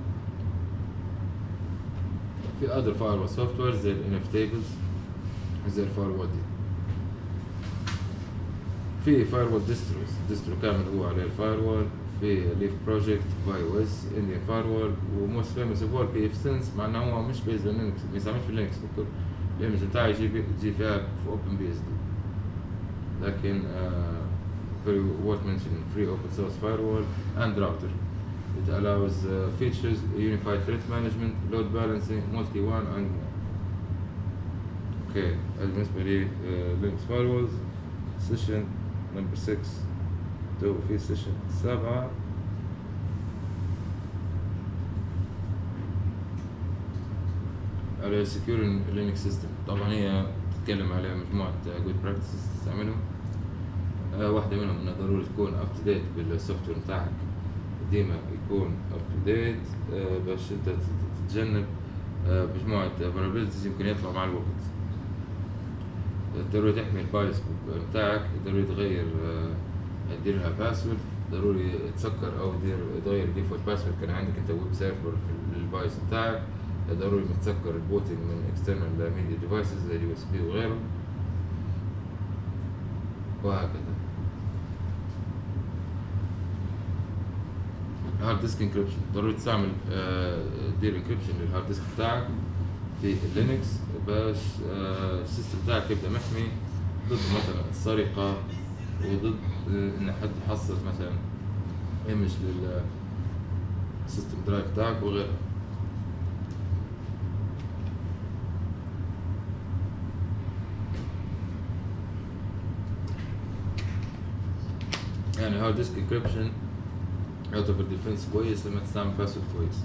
في other firewall software زي ال إن إف tables زي ال firewall دي. في firewall distros ديسترو كامل هو عليه الفايروال. في ليف بروجكت باي او اس انديان فايروول وموست فيمس اوف اول بي اف سنس، مع انه هو مش بيز لينكس، ما يستعملش في لينكس بالكل. الايمج بتاعي يجي يجي فيها في اوبن بي اس دي، لكن uh, very worth mentioning free open source firewall and router. It allows uh, features unified threat management, load balancing, multi one and more. Okay, هذا بالنسبة لي uh, Linux firewalls. session number six تو في session سبعة. على securing Linux system. طبعا هي تتكلم على مجموعة good practices تستعملهم. آه واحدة منهم إنه ضروري تكون up to date بالسوفت وير بتاعك، ديما يكون up to date آه باش أنت تتجنب آه مجموعة vulnerabilities يمكن يطلعوا مع الوقت. ضروري تحمي البايس بتاعك، ضروري تغير آه تدير لها باسورد، ضروري تسكر أو تدير تغير ديفولت باسورد كان عندك أنت ويب سيرفر في البايس بتاعك. ضروري تسكر البوتنج من external media devices زي اليو اس بي وغيره، وهكذا. هارد ديسك انكريبشن، ضروري تستعمل دير انكريبشن للهارد ديسك بتاعك في اللينكس باش السيستم بتاعك يبدا محمي ضد مثلا السرقة وضد ان حد يحصل مثلا ايمج للسيستم درايف بتاعك وغيرها. يعني هارد ديسك انكريبشن يعتبر ديفنس كويس لما تستعمل باسورد كويس.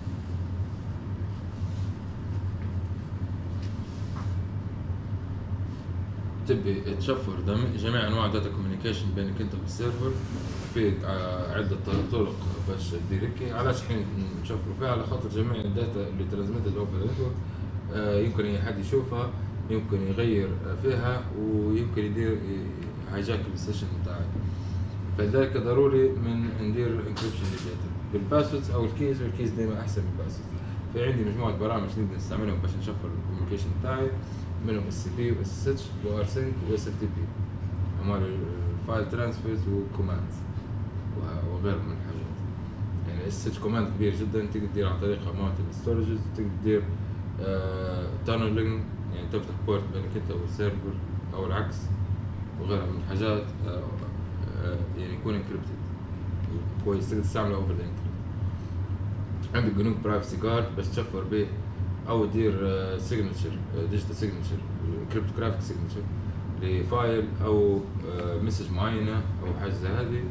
تبي تشفر جميع انواع داتا كوميونيكيشن بينك انت والسيرفر، في عدة طرق باش تدير هيك. علاش حين نشفروا فيها؟ على خاطر جميع الداتا اللي ترانزميتد اوفر النتورك يمكن اي حد يشوفها، يمكن يغير فيها، ويمكن يدير هايجاك السيشن بتاعك. فلذلك ضروري من ندير انكريبشن للداتا بالباسوردز او الكيز، والكيز دائما احسن من الباسوردز. في عندي مجموعه برامج نقدر نستعملهم باش نشفر الكوميونيكيشن بتاعي، منهم اس سي بي واس اس اتش وار سينك واس اف تي بي، اعمال الفايل ترانسفيرز وكوماندز وغيرها من الحاجات. يعني اس اتش كوماند كبير جدا، تقدر تدير عن طريقه ماونتن ستورجز، تقدر تدير تانلينج يعني تفتح بورت بينك انت والسيرفر او العكس وغيرها من الحاجات، آه يعني يكون انكريبتد كويس، تقدر تستعمله اوفر الانترنت. عندك جنوب برايفسي جارد بس تشفر به او تدير سيجنتشر ديجيتال سيجنتشر انكريبت جرافيك سيجنتشر لفايل او مسج معينه او حاجه زي هذه،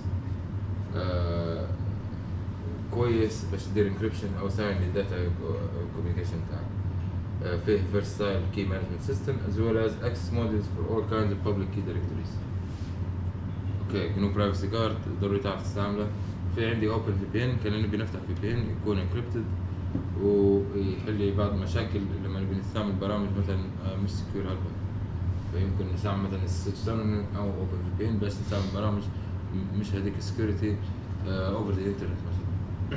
كويس باش تدير انكريبشن او ساين للداتا كوميونيكيشن بتاعك. فيه versatile key management system as well as access modules for all kinds of public key directories. اوكي جنو برايفسي جارد ضروري تعرف تستعمله. في عندي اوبن في بي ان، كان نبي نفتح في بي ان يكون انكريبتد ويحل لي بعض المشاكل لما نبي نستعمل برامج مثلا مش سكيور هالبا، فيمكن نستعمل مثلا ستيتش او اوبن في بي ان بس نستعمل برامج مش هذيك السكيورتي اوفر ذا انترنت مثلا.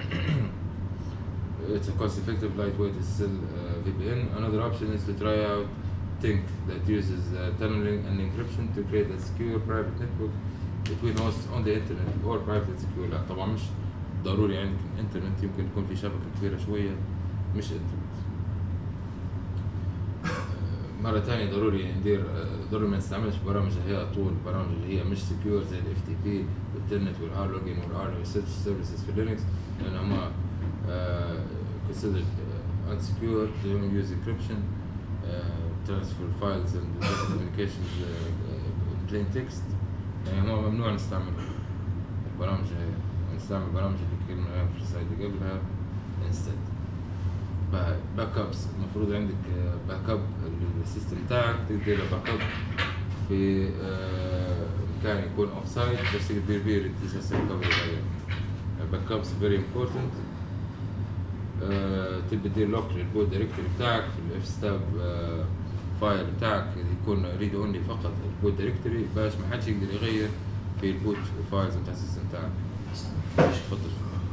It's a cost effective lightweight still uh, V P N. Another option is to try out Tink that uses uh, tunneling and encryption to create a secure private network between hosts on the internet or private secure. لا طبعا مش ضروري عندك انترنت، يمكن تكون في شبكة كبيرة شوية مش انترنت. مرة تانية ضروري ندير ضروري ما نستعملش برامج اللي هي طول برامج اللي هي مش سكيور زي الاف تي بي والتلنت والار لوجين والار سيرفيسز في لينكس، لان هما considered uh, unsecure. They don't use encryption, uh, transfer files and data communications uh, uh, plain text. يعني هو ممنوع نستعمل البرامج هي، نستعمل البرامج اللي كنا في السلايد اللي قبلها instead. باك ابس، المفروض عندك باك اب للسيستم بتاعك، تقدر له باك اب في uh, مكان يكون اوف سايت بس تقدر بيه الديزاستر ريكفري عليه. باك ابس فيري امبورتنت. أه تبي تدير لوك للبوت دايركتوري بتاعك في الاف ستاب أه فايل بتاعك يكون ريد اونلي فقط البوت دايركتوري باش ما حدش يقدر يغير في البوت فايلز بتاع السيستم بتاعك. تفضل.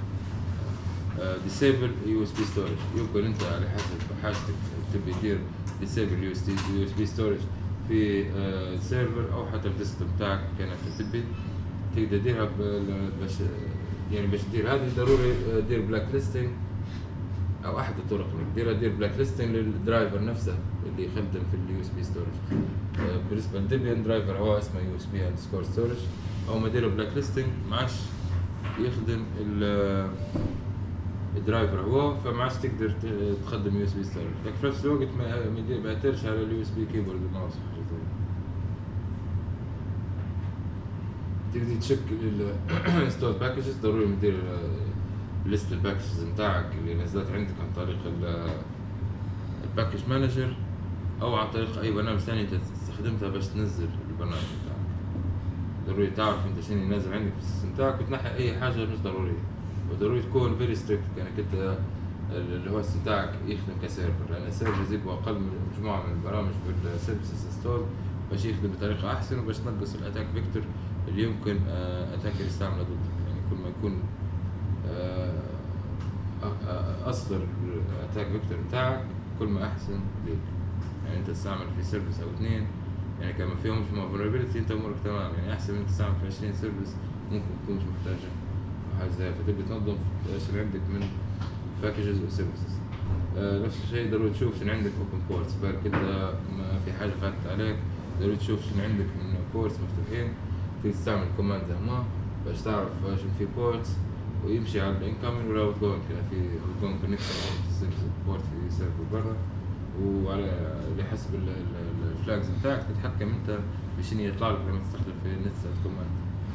ديسيبل يو اس بي ستورج، يمكن انت على حسب حاجتك تبي تدير ديسيبل يو اس بي ستورج في سيرفر او حتى الديسكتوب بتاعك كانك تبي تقدر تديرها باش يعني باش دير هذه ضروري آه، دير بلاك ليستنج، او احد الطرق انك ديرها دير بلاك ليستنج للدرايفر نفسه اللي يخدم في اليو اس بي ستورج. بالنسبه للديبيان درايفر هو اسمه يو اس بي اندرسكور ستورج، او ما ديروا بلاك ليستنج ما عادش يخدم الدرايفر هو، فما عادش تقدر ت- تخدم يو اس بي ستورج، لكن في نفس الوقت ما ما يدير- ما يعترش على اليو اس بي كيبورد والماوس. تقدر تشكل الستور باكجز، ضروري تدير ليست الباكجز نتاعك اللي نزلت عندك عن طريق الباكج مانجر، او عن طريق اي برنامج ثاني انت استخدمتها باش تنزل البرنامج بتاعك. ضروري تعرف انت شنو ينزل عندك في السيستم بتاعك وتنحي اي حاجه مش ضروريه، وضروري تكون فيري ستريكت كانك انت الهوست بتاعك يخدم كسيرفر، لان السيرفرز يبقوا اقل من مجموعه من البرامج بالسيرفيسز ستور باش يخدم بطريقه احسن وباش تنقص الاتاك فيكتور اللي يمكن اتاكر يستعمله ضدك. يعني كل ما يكون آه، آه، اصغر الاتاك فيكتور بتاعك كل ما احسن ليك. يعني انت تستعمل في سيرفيس او اثنين يعني كما فيهم في vulnerability انت امورك تمام، يعني احسن من تستعمل في عشرين سيرفيس ممكن تكون مش محتاجه حاجه زي، فتبي تنظم ايش اللي عندك من باكجز وسيرفيسز. آه نفس الشيء ضروري تشوف شنو عندك اوبن بورتس، بالك انت ما في حاجه فاتت عليك، ضروري تشوف شنو عندك من بورتس مفتوحين، تقدر تستعمل كوماند هما باش تعرف شنو في بورتس ويمشي على الانكمنج ولا اوت جوينج، كان في اوت جوينج كونكشن بورت في سيرفر برا، وعلى اللي حسب الفلاجز بتاعك تتحكم انت بشنو يطلع لك لما تستخدم في النت سيت كوماند.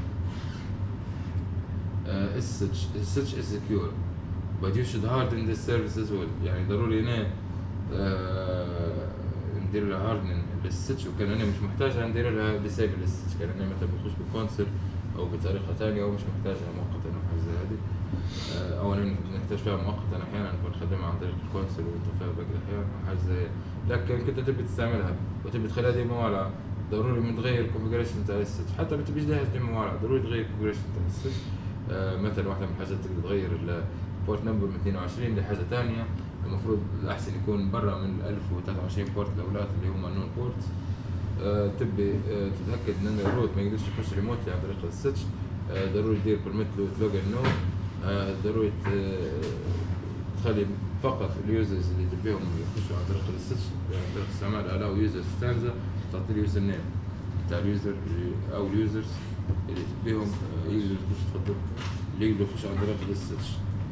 السيتش السيتش is secure but you should harden this service as well. يعني ضروري هنا آه ندير لها هاردن للسيتش، وكان انا مش محتاجها ندير لها ديسيبل للسيتش، كان انا مثلا بخش بالكونسل او بطريقه ثانيه او مش محتاجها مؤقتا او حاجه زي هذه، آه او انا نحتاج فيها مؤقتا احيانا بنخدمها عن طريق الكونسل وانت فيها باقي الاحيان او حاجه زي، لكن كنت تبي تستعملها وتبي تخليها ديما والعه ضروري من تغير الكونفجريشن تاع السيتش، حتى ما تبيش جاهز ديما والعه ضروري تغير الكونفجريشن تاع السيتش. آه مثلا واحده من الحاجات تقدر تغير البورت نمبر من اثنين وعشرين لحاجه ثانيه، المفروض الاحسن يكون برا من ألف وثلاثة وعشرين بورت الاولاد اللي هم النون بورتس. آه تبي آه تتاكد ان الروت ما يقدرش يخش ريموتلي عن طريق السيتش، آه ضروري تدير بيرميت لوجن نو، آه ضروري تخلي فقط اليوزرز اللي تبيهم يخشوا عن طريق السيتش عن طريق استعمال الاو يوزر ستانزا، تعطي اليوزر نيم بتاع اليوزر او اليوزرز اللي تبيهم آه يقدروا يخشوا تفضل اللي يقدروا يخشوا عن طريق السيتش.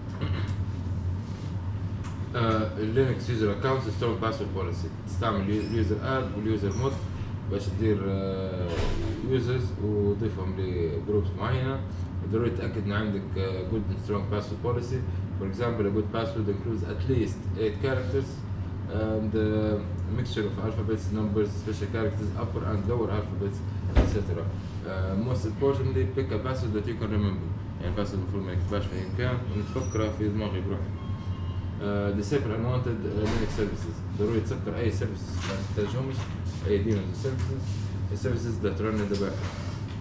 اللينكس يوزر اكونت سترونج باسورد بوليسي، تستعمل اليوزر اد واليوزر مود باش تدير يوزرز وتضيفهم لجروبس معينه. ضروري تتاكد ان عندك جود سترونج باسورد بوليسي. For example, a good password includes at least eight characters and a mixture of alphabets, numbers, special characters, upper and lower alphabets, et cetera. Uh, most importantly, pick a password that you can remember. يعني password المفروض ما يكتبهاش في أي مكان ونتفكرها في دماغي بروحي. Uh, disable unwanted uh, Linux services. ضروري تسكر أي services ما تحتاجهمش، أي DNS services, services that run in the background.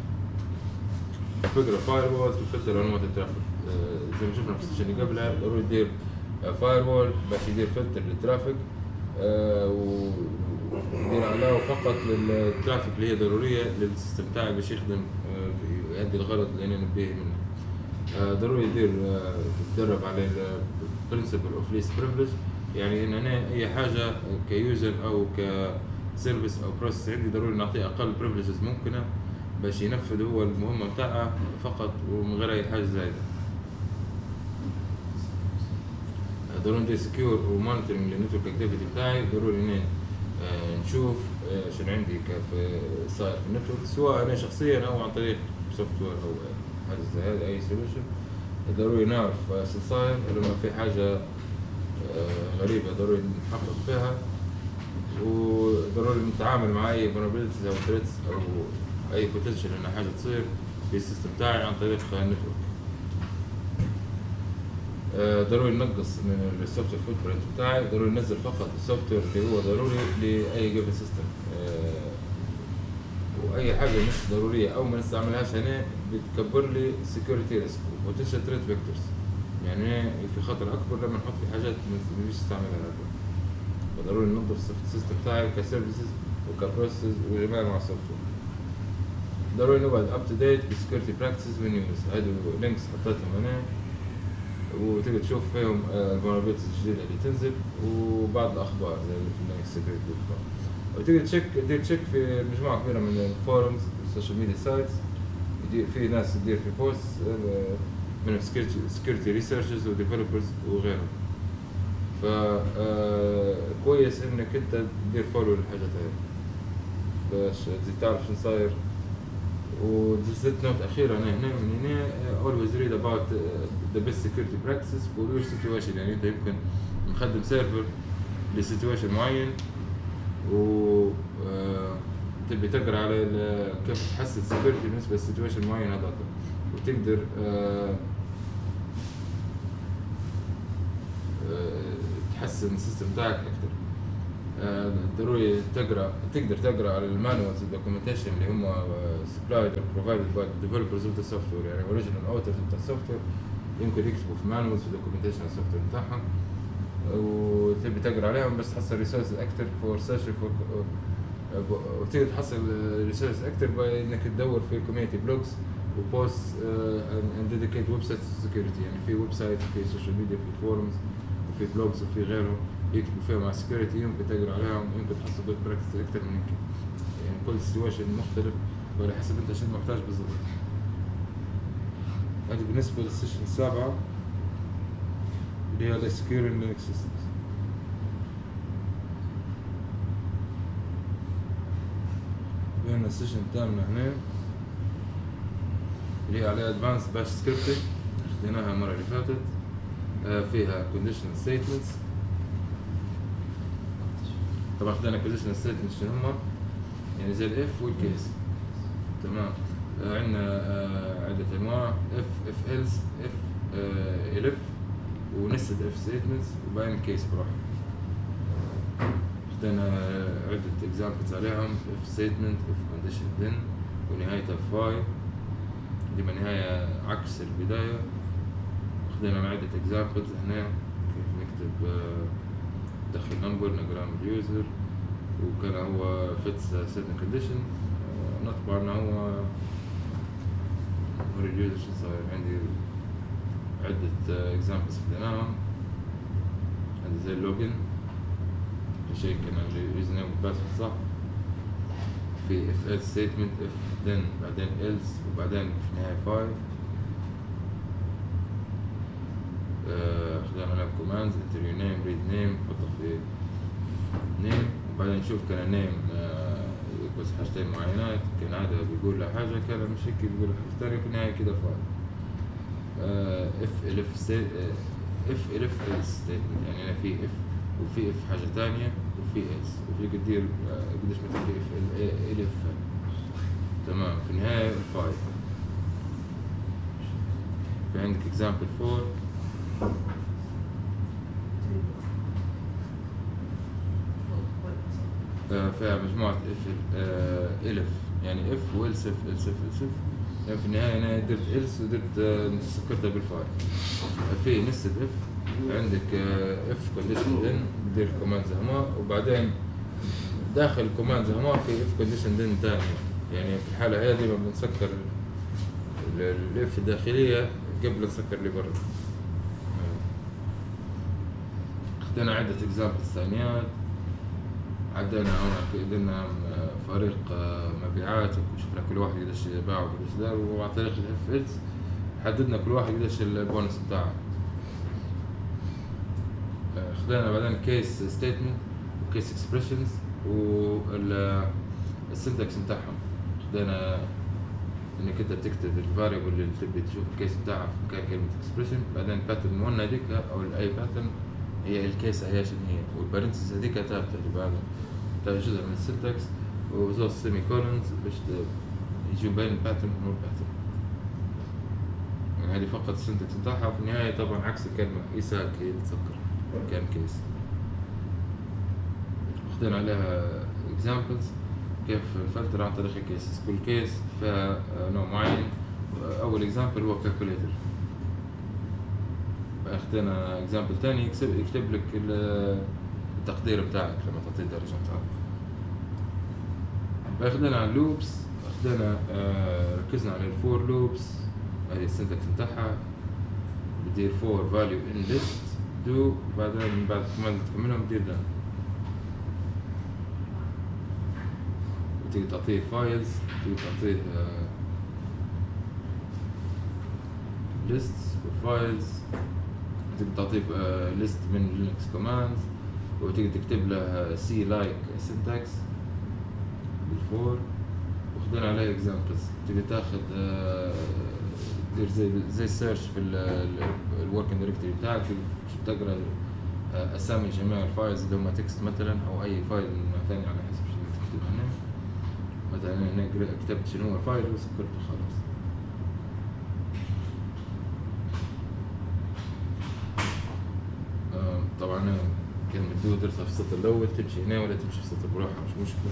فكرة firewall تفلتر unwanted traffic. uh, زي ما شفنا في السيشن اللي قبلها ضروري تدير firewall باش يدير فلتر للترافيك uh, ويدير علاوة فقط للترافيك اللي هي ضرورية للسيستم تاعي باش يخدم uh, يؤدي الغرض اللي أنا نبيه منه. uh, ضروري يدير uh, تدرب على ال principle of least privilege، يعني ان انا اي حاجه كيوزر او كسيرفيس او بروسيس عندي ضروري نعطيه اقل privileges ممكنه باش ينفذ هو المهمه بتاعها فقط ومن غير اي حاجه زايده. ضروري ندير سكيور ومونيتورنج للنتورك اكتيفيتي بتاعي، ضروري اني نشوف شنو عندي كيف صاير في النتورك سواء انا شخصيا او عن طريق سوفت وير او حاجه زي هذه اي سوليوشن. ضروري نعرف شو صاير، لما في حاجة غريبة ضروري نحقق فيها، وضروري نتعامل مع أي vulnerabilities أو threats أو أي potential إن حاجة تصير في السيستم تاعي عن طريق النتورك. ضروري ننقص من السوفت وير فوت برنت بتاعي، ضروري ننزل فقط السوفت وير اللي هو ضروري لأي جيفن سيستم، واي حاجه مش ضروريه او ما نستعملهاش هنا بتكبر لي سكيورتي ريسك وبوتنشال ثريت فيكتورز، يعني في خطر اكبر لما نحط في حاجات ما نبيش نستعملها هذا. فضروري ننظف السيستم بتاعي كسيرفيسز وكبروسيس وجميع مع السوفت وير. ضروري نقعد اب تو ديت بالسكيورتي براكتسز ونيوز. هادو لينكس حطيتهم هنا وتقدر تشوف فيهم الفولنربيلتيز الجديده اللي تنزل وبعض الاخبار زي اللي في اللينكس سكيورتي دوت كوم. وتقدر تشيك تدير تشيك في مجموعه كبيره من الفورums السوشيال ميديا سايتس. في ناس تدير في بوست من سكيورتي ريسيرشرز وديفلوبرز وغيرهم. ف كويس انك انت تدير فولو للحاجات هاي باش تزيد تعرف شنو صاير. وزدت نوت اخيره هنا هنا من هنا always read about the best security practices for your situation. يعني انت يمكن مخدم سيرفر لسيتويشن معين و تبي تقرا على كيف تحسن سكيورتي بالنسبه لسيتويشن معين هذاك وتقدر تحسن السيستم تاعك اكثر. ضروري تقرا تقدر تقرا على المانوالز والدوكيومنتيشن اللي هم سبلايد اور بروفايدد باي ديفلوبرز اوف ذا سوفت وير. يعني اوريجينال اوترز بتاع السوفت وير يمكن يكتبوا في مانوالز ودوكيومنتيشن على السوفت وير بتاعهم وتبي تقرا عليهم بس تحصل ريسورسز اكثر فور سيرش فور وتقدر تحصل ريسورسز اكثر باي انك تدور في كوميونتي بلوجز وبوست اند ديديكيت ويب سايت سكيورتي. يعني في ويب سايت في سوشيال ميديا في فورمز وفي بلوجز وفي غيرهم يكتبوا فيهم على السكيورتي يمكن تقرا عليهم يمكن تحصل جود براكتس اكثر من هيك. يعني كل سيتويشن مختلف وعلى حسب انت شنو محتاج بالضبط. هذه بالنسبه للسيشن السابعه اللي هي securing Linux systems. بين السيشن الثامنة هنا اللي هي على advanced bash scripting خديناها المرة اللي فاتت. فيها conditional statements. طبعا خدينا conditional statements شنو هما؟ يعني زي ال if والcase. تمام. عندنا عدة أنواع if if else if elif ونسد if statements وبعدين case بروحه. خدينا عدة examples عليهم if statement if condition then ونهايتها while دي نهاية عكس البداية. خدينا عدة examples هنا كيف نكتب دخل number نقرأ من اليوزر وكان هو fits certain condition نطبع انه هو وري اليوزر شو صاير. عندي عدة examples خديناهم. عندي زي اللوجن شيء كان اليوزر نيم والباسورد صح. في if else statement if then بعدين else وبعدين في النهاية file. خدينا عليها commands enter your name read name نحطه في name وبعدين نشوف كان name بس حاجتين معينات كان هذا بيقول له حاجة كان مش هيك بيقول له حاجة تانية في النهاية كده فايل. if elif if elif else statement يعني أنا في if وفي if حاجة تانية وفي else وفي قدير قديش مثل في if elif. تمام. في النهاية الفايل. في عندك example four فيها مجموعة if elif يعني if و else if else if else if. يعني في النهاية أنا درت else ودرت سكرتها بالفايل. في نسد if عندك if condition then بدير كوماند زهما وبعدين داخل الكوماند زهما في if condition then تاني. يعني في الحالة هذه ما بنسكر الإف الداخلية قبل نسكر اللي برا. خدنا عدة examples ثانيات. عدنا هنا قدرنا فريق مبيعات وشفنا كل واحد قديش باع وقديش دار وعن طريق الاف else حددنا كل واحد قديش البونص بتاعه. خدنا بعدين كيس ستيتمنت وكيس اكسبريشنز والسنتكس بتاعهم. خدنا انك انت بتكتب الفاريبل اللي تبي تشوف الكيس بتاعها في مكان كلمه اكسبريشن. بعدين باترن واحد هذيك او اي باترن هي الكيس هي شنو هي والبارنتس هذيك ثابته اللي بعدها تاع جزء من السنتكس وزوز سيمي كولونز باش يجوا بين الباترن والباترن. يعني هذه فقط السنتكس بتاعها. في النهايه طبعا عكس الكلمه ايساك هي اللي تسكر كان كيس. خدنا عليها examples كيف نفلتر عن طريق الكيسز. كل كيس فيها نوع معين. اول example هو calculator. اخذنا اكزامبل ثاني يكتب يكتب لك التقدير بتاعك لما تعطيه الدرجه بتاعك. اخذنا اللوبس خدنا آه ركزنا على الفور لوبس، هذه السنتكس نتاعها. بدير فور فاليو ان ليست دو، بعدين من بعد كمان تكملهم بدير دان. وتيجي تعطيه فايلز، تيجي تعطيه lists وفايلز، تيجي تعطيه list من لينكس كوماندز، وتيجي تكتب له سي لايك syntax بالفور. وخدنا عليه examples. تيجي تاخد تدير زي زي سيرش في الوركينج دايركتوري بتاعك، تقرا اسامي جميع الفايلز اللي هما تكست مثلا، او اي فايل ثاني على حسب شنو تكتب هنا. مثلا هنا كتبت شنو هو الفايل وسكرته خلاص. طبعا كلمة دو درسها في السطر الأول، تمشي هنا ولا تمشي في السطر بروحها مش مشكلة.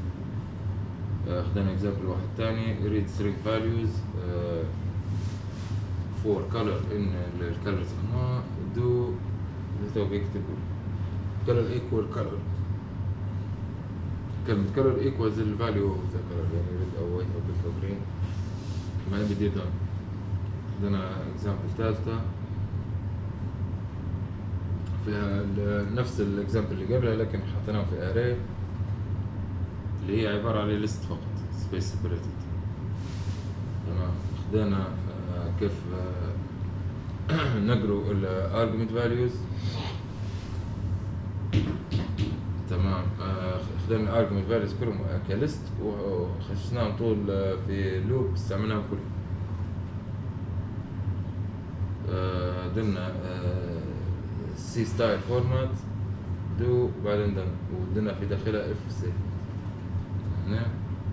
خدنا اكزامبل واحد تاني، read string values uh, for color in الكالرز هنا do تو بيكتب color equal color، كلمة color equals the value of the color، يعني red أو white أو black أو green. ما بدي ده. خدنا اكزامبل ثالثة فيها نفس الاكزامبل اللي قبلها لكن حطيناه في array اللي هي عبارة عن list فقط space separated. تمام. خدنا كيف نقروا ال argument values. تمام. خدنا argument values كلهم كليست وخشناهم طول في لوب استعملناهم كلهم. درنا C style format do وبعدين done، ودنا في داخلها if statement. هنا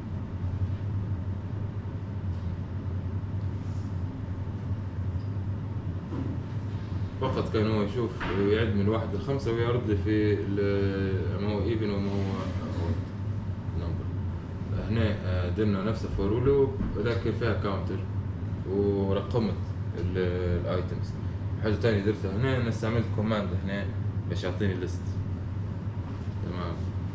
فقط كان هو يشوف ويعد من واحد لخمسة ويعرض لي في ما هو even وما هو number. هنا درنا نفس الفور لوب لكن فيها كاونتر ورقمت الايتمز. حاجة تانية درتها هنا أنا استعملت كوماند هنا باش يعطيني ليست. تمام.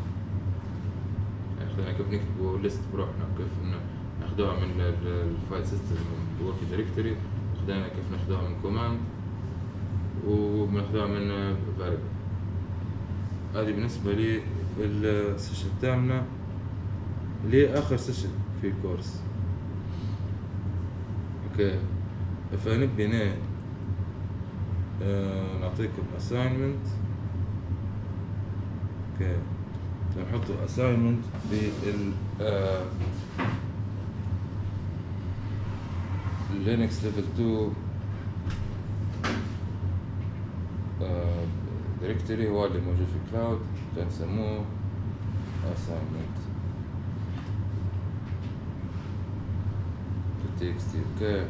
يعني خلينا كيف نكتبوا ليست بروحنا، كيف ناخدوها من الفايل سيستم ورك دايركتوري، خدنا كيف ناخدوها من كوماند وبناخدوها من فاريبل. هذه بالنسبة لي السيشن تاعنا اللي هي آخر سيشن في الكورس. اوكي، فنبي هنا آه نعطيكم assignment. اوكي، نحطوا assignment بال آه Linux level two آه directory هو اللي موجود في الكلاود، بنسموه assignment txt. اوكي،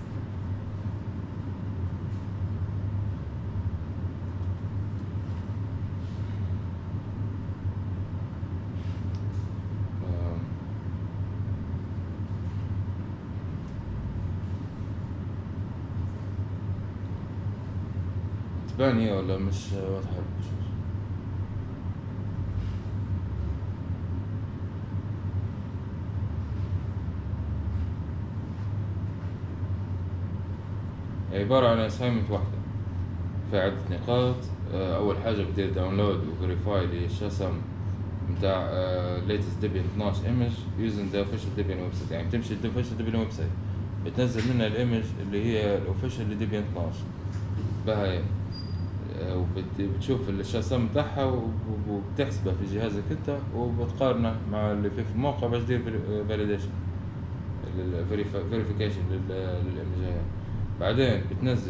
تباني ولا مش واضحة؟ عبارة عن assignment واحدة في عدة نقاط. أول حاجة بدير داونلود وفيريفاي للشاسم بتاع latest debian اثناشر image using the official debian website. يعني بتمشي ال official debian website بتنزل منها الايمج اللي هي الاوفيشال لديبيان اثناشر بهاي، وبتشوف الشاسم بتاعها وبتحسبها في جهازك انت وبتقارنه مع اللي فيه في الموقع باش دير فاليديشن فيريفيكيشن للايمج. بعدين بتنزل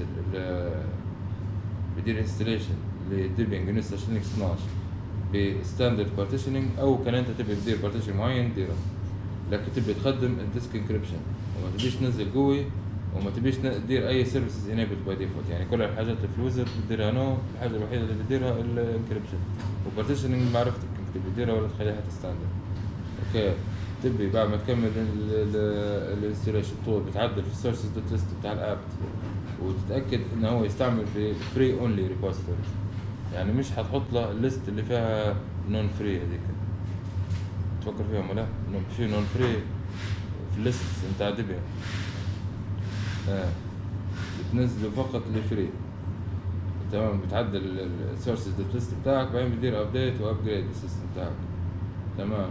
بدير انستليشن لديبيان جنوس لينكس اثناشر بستاندرد بارتيشنينج، او كان انت تبي تدير بارتيشن معين ديره، لكن تبي تخدم الديسك انكريبشن وما تبيش تنزل قوي وما تبيش تدير اي سيرفيسز انيبل باي ديفولت. يعني كل الحاجات في الويزر بتديرها نو، الحاجه الوحيده اللي بتديرها الانكريبشن وبارتيشنينج معرفتك انك تبي تديرها ولا تخليها حتى ستاندرد. اوكي، تبي بعد ما تكمل الانستليشن طول بتعدل في السورسز دوت ليست بتاع الاب وتتاكد انه هو يستعمل في فري اونلي ريبوزيتوريز، يعني مش هتحط له الليست اللي فيها نون فري. هذيك تفكر فيها ولا لا؟ في نون فري في الليست نتاع ديبيان. آه. بتنزله فقط لفري. تمام. بتعدل السورسز ليست بتاعك، بعدين بتدير ابديت وابجريد السيستم بتاعك. تمام.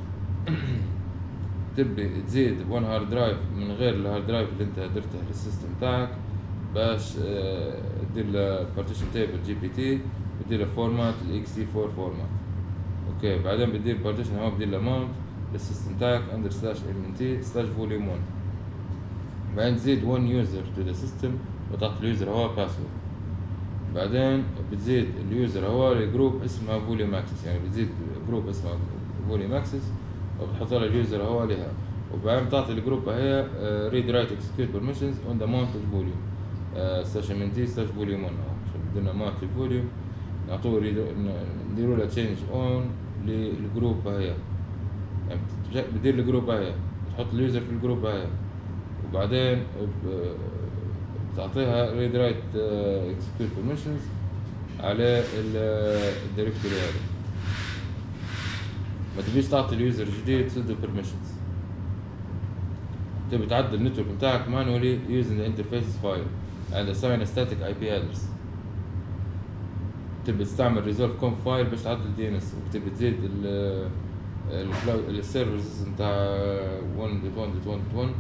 تبي تزيد وان هارد درايف من غير الهارد درايف اللي انت درته للسيستم بتاعك، باش اه تدير له بارتيشن تيبل جي بي تي، بتدير له فورمات الاكس تي فور فورمات. اوكي. بعدين بتدير بارتيشن هو بتدير له ماونت للسيستم بتاعك اندر سلاش ام ان تي سلاش فوليوم واحد. بعدين تزيد one user to the system وتعطي اليوزر هو باسورد. بعدين بتزيد اليوزر هو لجروب اسمه فوليوم اكسس، يعني بتزيد جروب اسمه فوليوم اكسس وبتحط له اليوزر هو لها. وبعدين بتعطي الجروب هي read write execute permissions on the mounted volume slash mnt slash volume one. عشان بدنا mounted volume نعطوه نديروا له change on للجروب هي، يعني بتدير الجروب هي، بتحط اليوزر في الجروب هي، وبعدين بتعطيها read write execute permissions على الدايركتوري هذا. ما تبيش تعطي اليوزر جديد سد permissions. تبي تعدل النتورك بتاعك manually using the interfaces file and assign a static اي بي address. تبي تستعمل resolve conf file باش تعدل دي ان اس، وتبي تزيد ال السيرفرز نتاع one dot one dot one dot one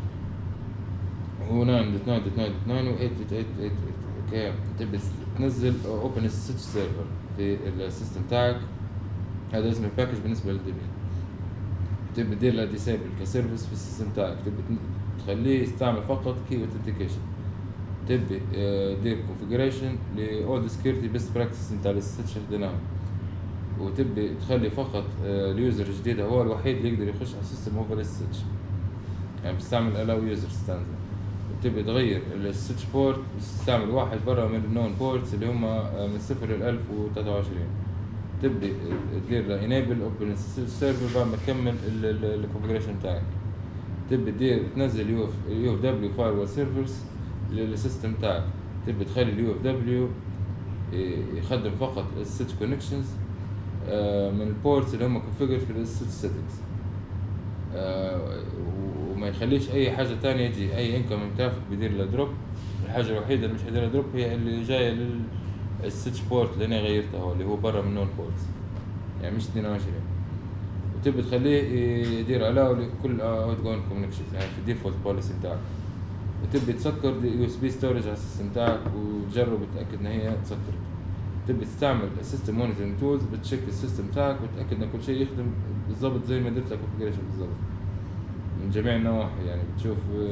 و nine dot nine dot nine dot nine و eight dot eight dot eight. اوكي. تبي تنزل open switch server في السيستم تاعك، هذا اسم الباكج بالنسبه للديبيان. تبي تدير له ديسيبل كسيرفيس في السيستم تاعك، تبي تخليه يستعمل فقط كي اوثنتيكيشن. تبي تدير كونفيجريشن لاول سكيورتي بيست براكتس نتاع السويتش اللي وتبي تخلي فقط اليوزر الجديد هو الوحيد اللي يقدر يخش على السيستم اوفر السويتش، يعني بتستعمل allow user ستاندرد. وتبي تغير السويتش بورت بتستعمل واحد برا من النون بورتس اللي هم من صفر ل ألف وثلاثة وعشرين. تبي تدير له enable open server بعد ما تكمل الكونفيجريشن بتاعك. تبي تدير تنزل يو اف دبليو firewall servers للسيستم بتاعك. تبي تخلي اليو اف دبليو يخدم فقط السويتش كونكشنز من البورتس اللي هم configured في السويتش سيتنجز، وما يخليش اي حاجه ثانيه يجي اي incoming ترافيك بيدير له دروب. الحاجه الوحيده اللي مش هيدير له دروب هي اللي جايه لل السويتش بورت اللي انا غيرته اللي هو برا من نون بورتس، يعني مش اثنين وعشرين. وتبي تخليه يدير الاو لكل اوت جوين كوميونيكيشنز، يعني في الديفولت بوليسي بتاعك. وتبي تسكر يو اس بي ستورج على السيستم بتاعك وتجرب تتاكد ان هي تسكرت. تبي تستعمل السيستم مونيتورنج تولز بتشيك السيستم بتاعك وتتاكد ان كل شيء يخدم بالضبط زي ما درت لك كونفيجريشن بالضبط من جميع النواحي، يعني بتشوف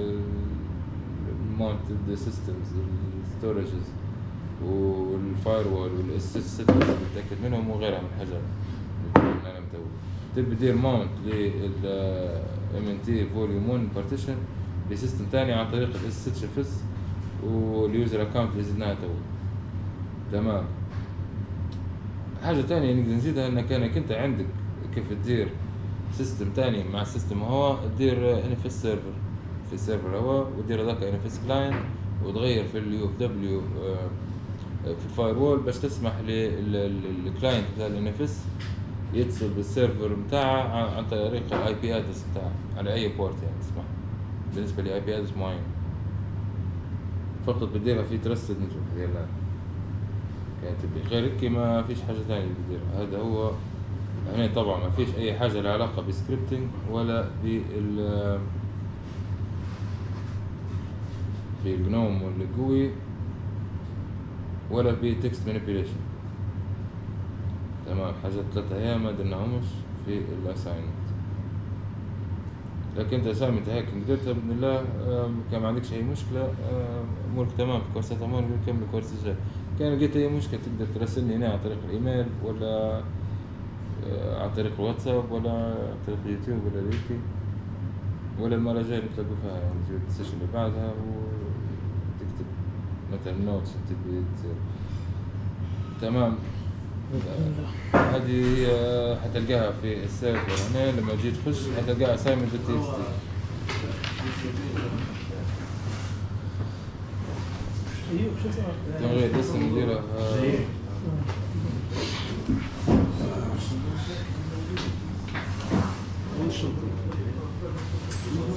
المونتد سيستمز الستورجز والفاير وول والسيستمز بتاكد منهم وغيرها من الحاجات اللي انا متوه. تبي تدير ماونت لل ام ان تي فوليوم واحد بارتيشن لسيستم ثاني عن طريق الاس اتش اف اس واليوزر اكونت اللي زدناها تو. تمام. حاجه ثانيه نقدر نزيدها انك انك انت عندك كيف تدير سيستم ثاني مع السيستم هو تدير ان اف اس سيرفر في سيرفر هو وتدير هذاك ان اف اس كلاينت وتغير في اليو اف دبليو في الفاير وول باش تسمح للكلاينت بتاع الان اف اس يتصل بالسيرفر بتاعه عن طريق الاي بي ادرس بتاعه على اي بورت، يعني تسمح بالنسبه لاي بي ادرس معين فقط بديرها في ترستد نتورك ديالها. يعني تبي غير هيك ما فيش حاجه ثانيه بديرها. هذا هو هنا طبعا ما فيش اي حاجه لها علاقه بسكريبتنج ولا بال بالجنوم ولا الجوي ولا بتكست مانيبيوليشن. تمام. حاجات ثلاثة ايام ما درناهمش في الاساينمنت، لكن انت اساينمنت هيك قدرتها باذن الله. كان ما عندكش اي مشكله امورك تمام في كورسات امان ونكمل الكورس الجاي. كان لقيت اي مشكله تقدر تراسلني هنا عن طريق الايميل ولا عن طريق الواتساب ولا عن طريق اليوتيوب ولا الويكي ولا المره الجايه نتلاقوا فيها، يعني تجي السيشن اللي بعدها وتكتب مثلا نوتس تبي تصير. تمام. هذه حتلقاها في السيرفر هنا لما تجي تخش حتلقاها اساينمنت دوت تي اكس تي. ايوه شوف تغير اسم نديره شوف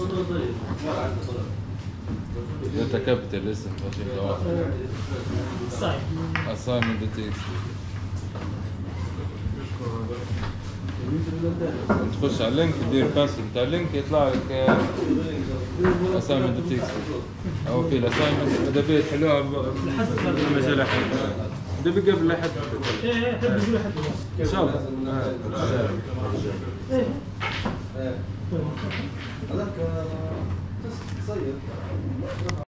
كابيتال اسم بسيطة واحدة. صعب. assignment دوت تي اكس تي تخش على اللينك تدير باس بتاع اللينك يطلع لك assignment دوت تي اكس تي او في الاساينمنت اذا بيه تحلوها بمجال حد ده بقبل لحد ايه ايه حد يقول حد ان شاء الله ايه هذاك تصير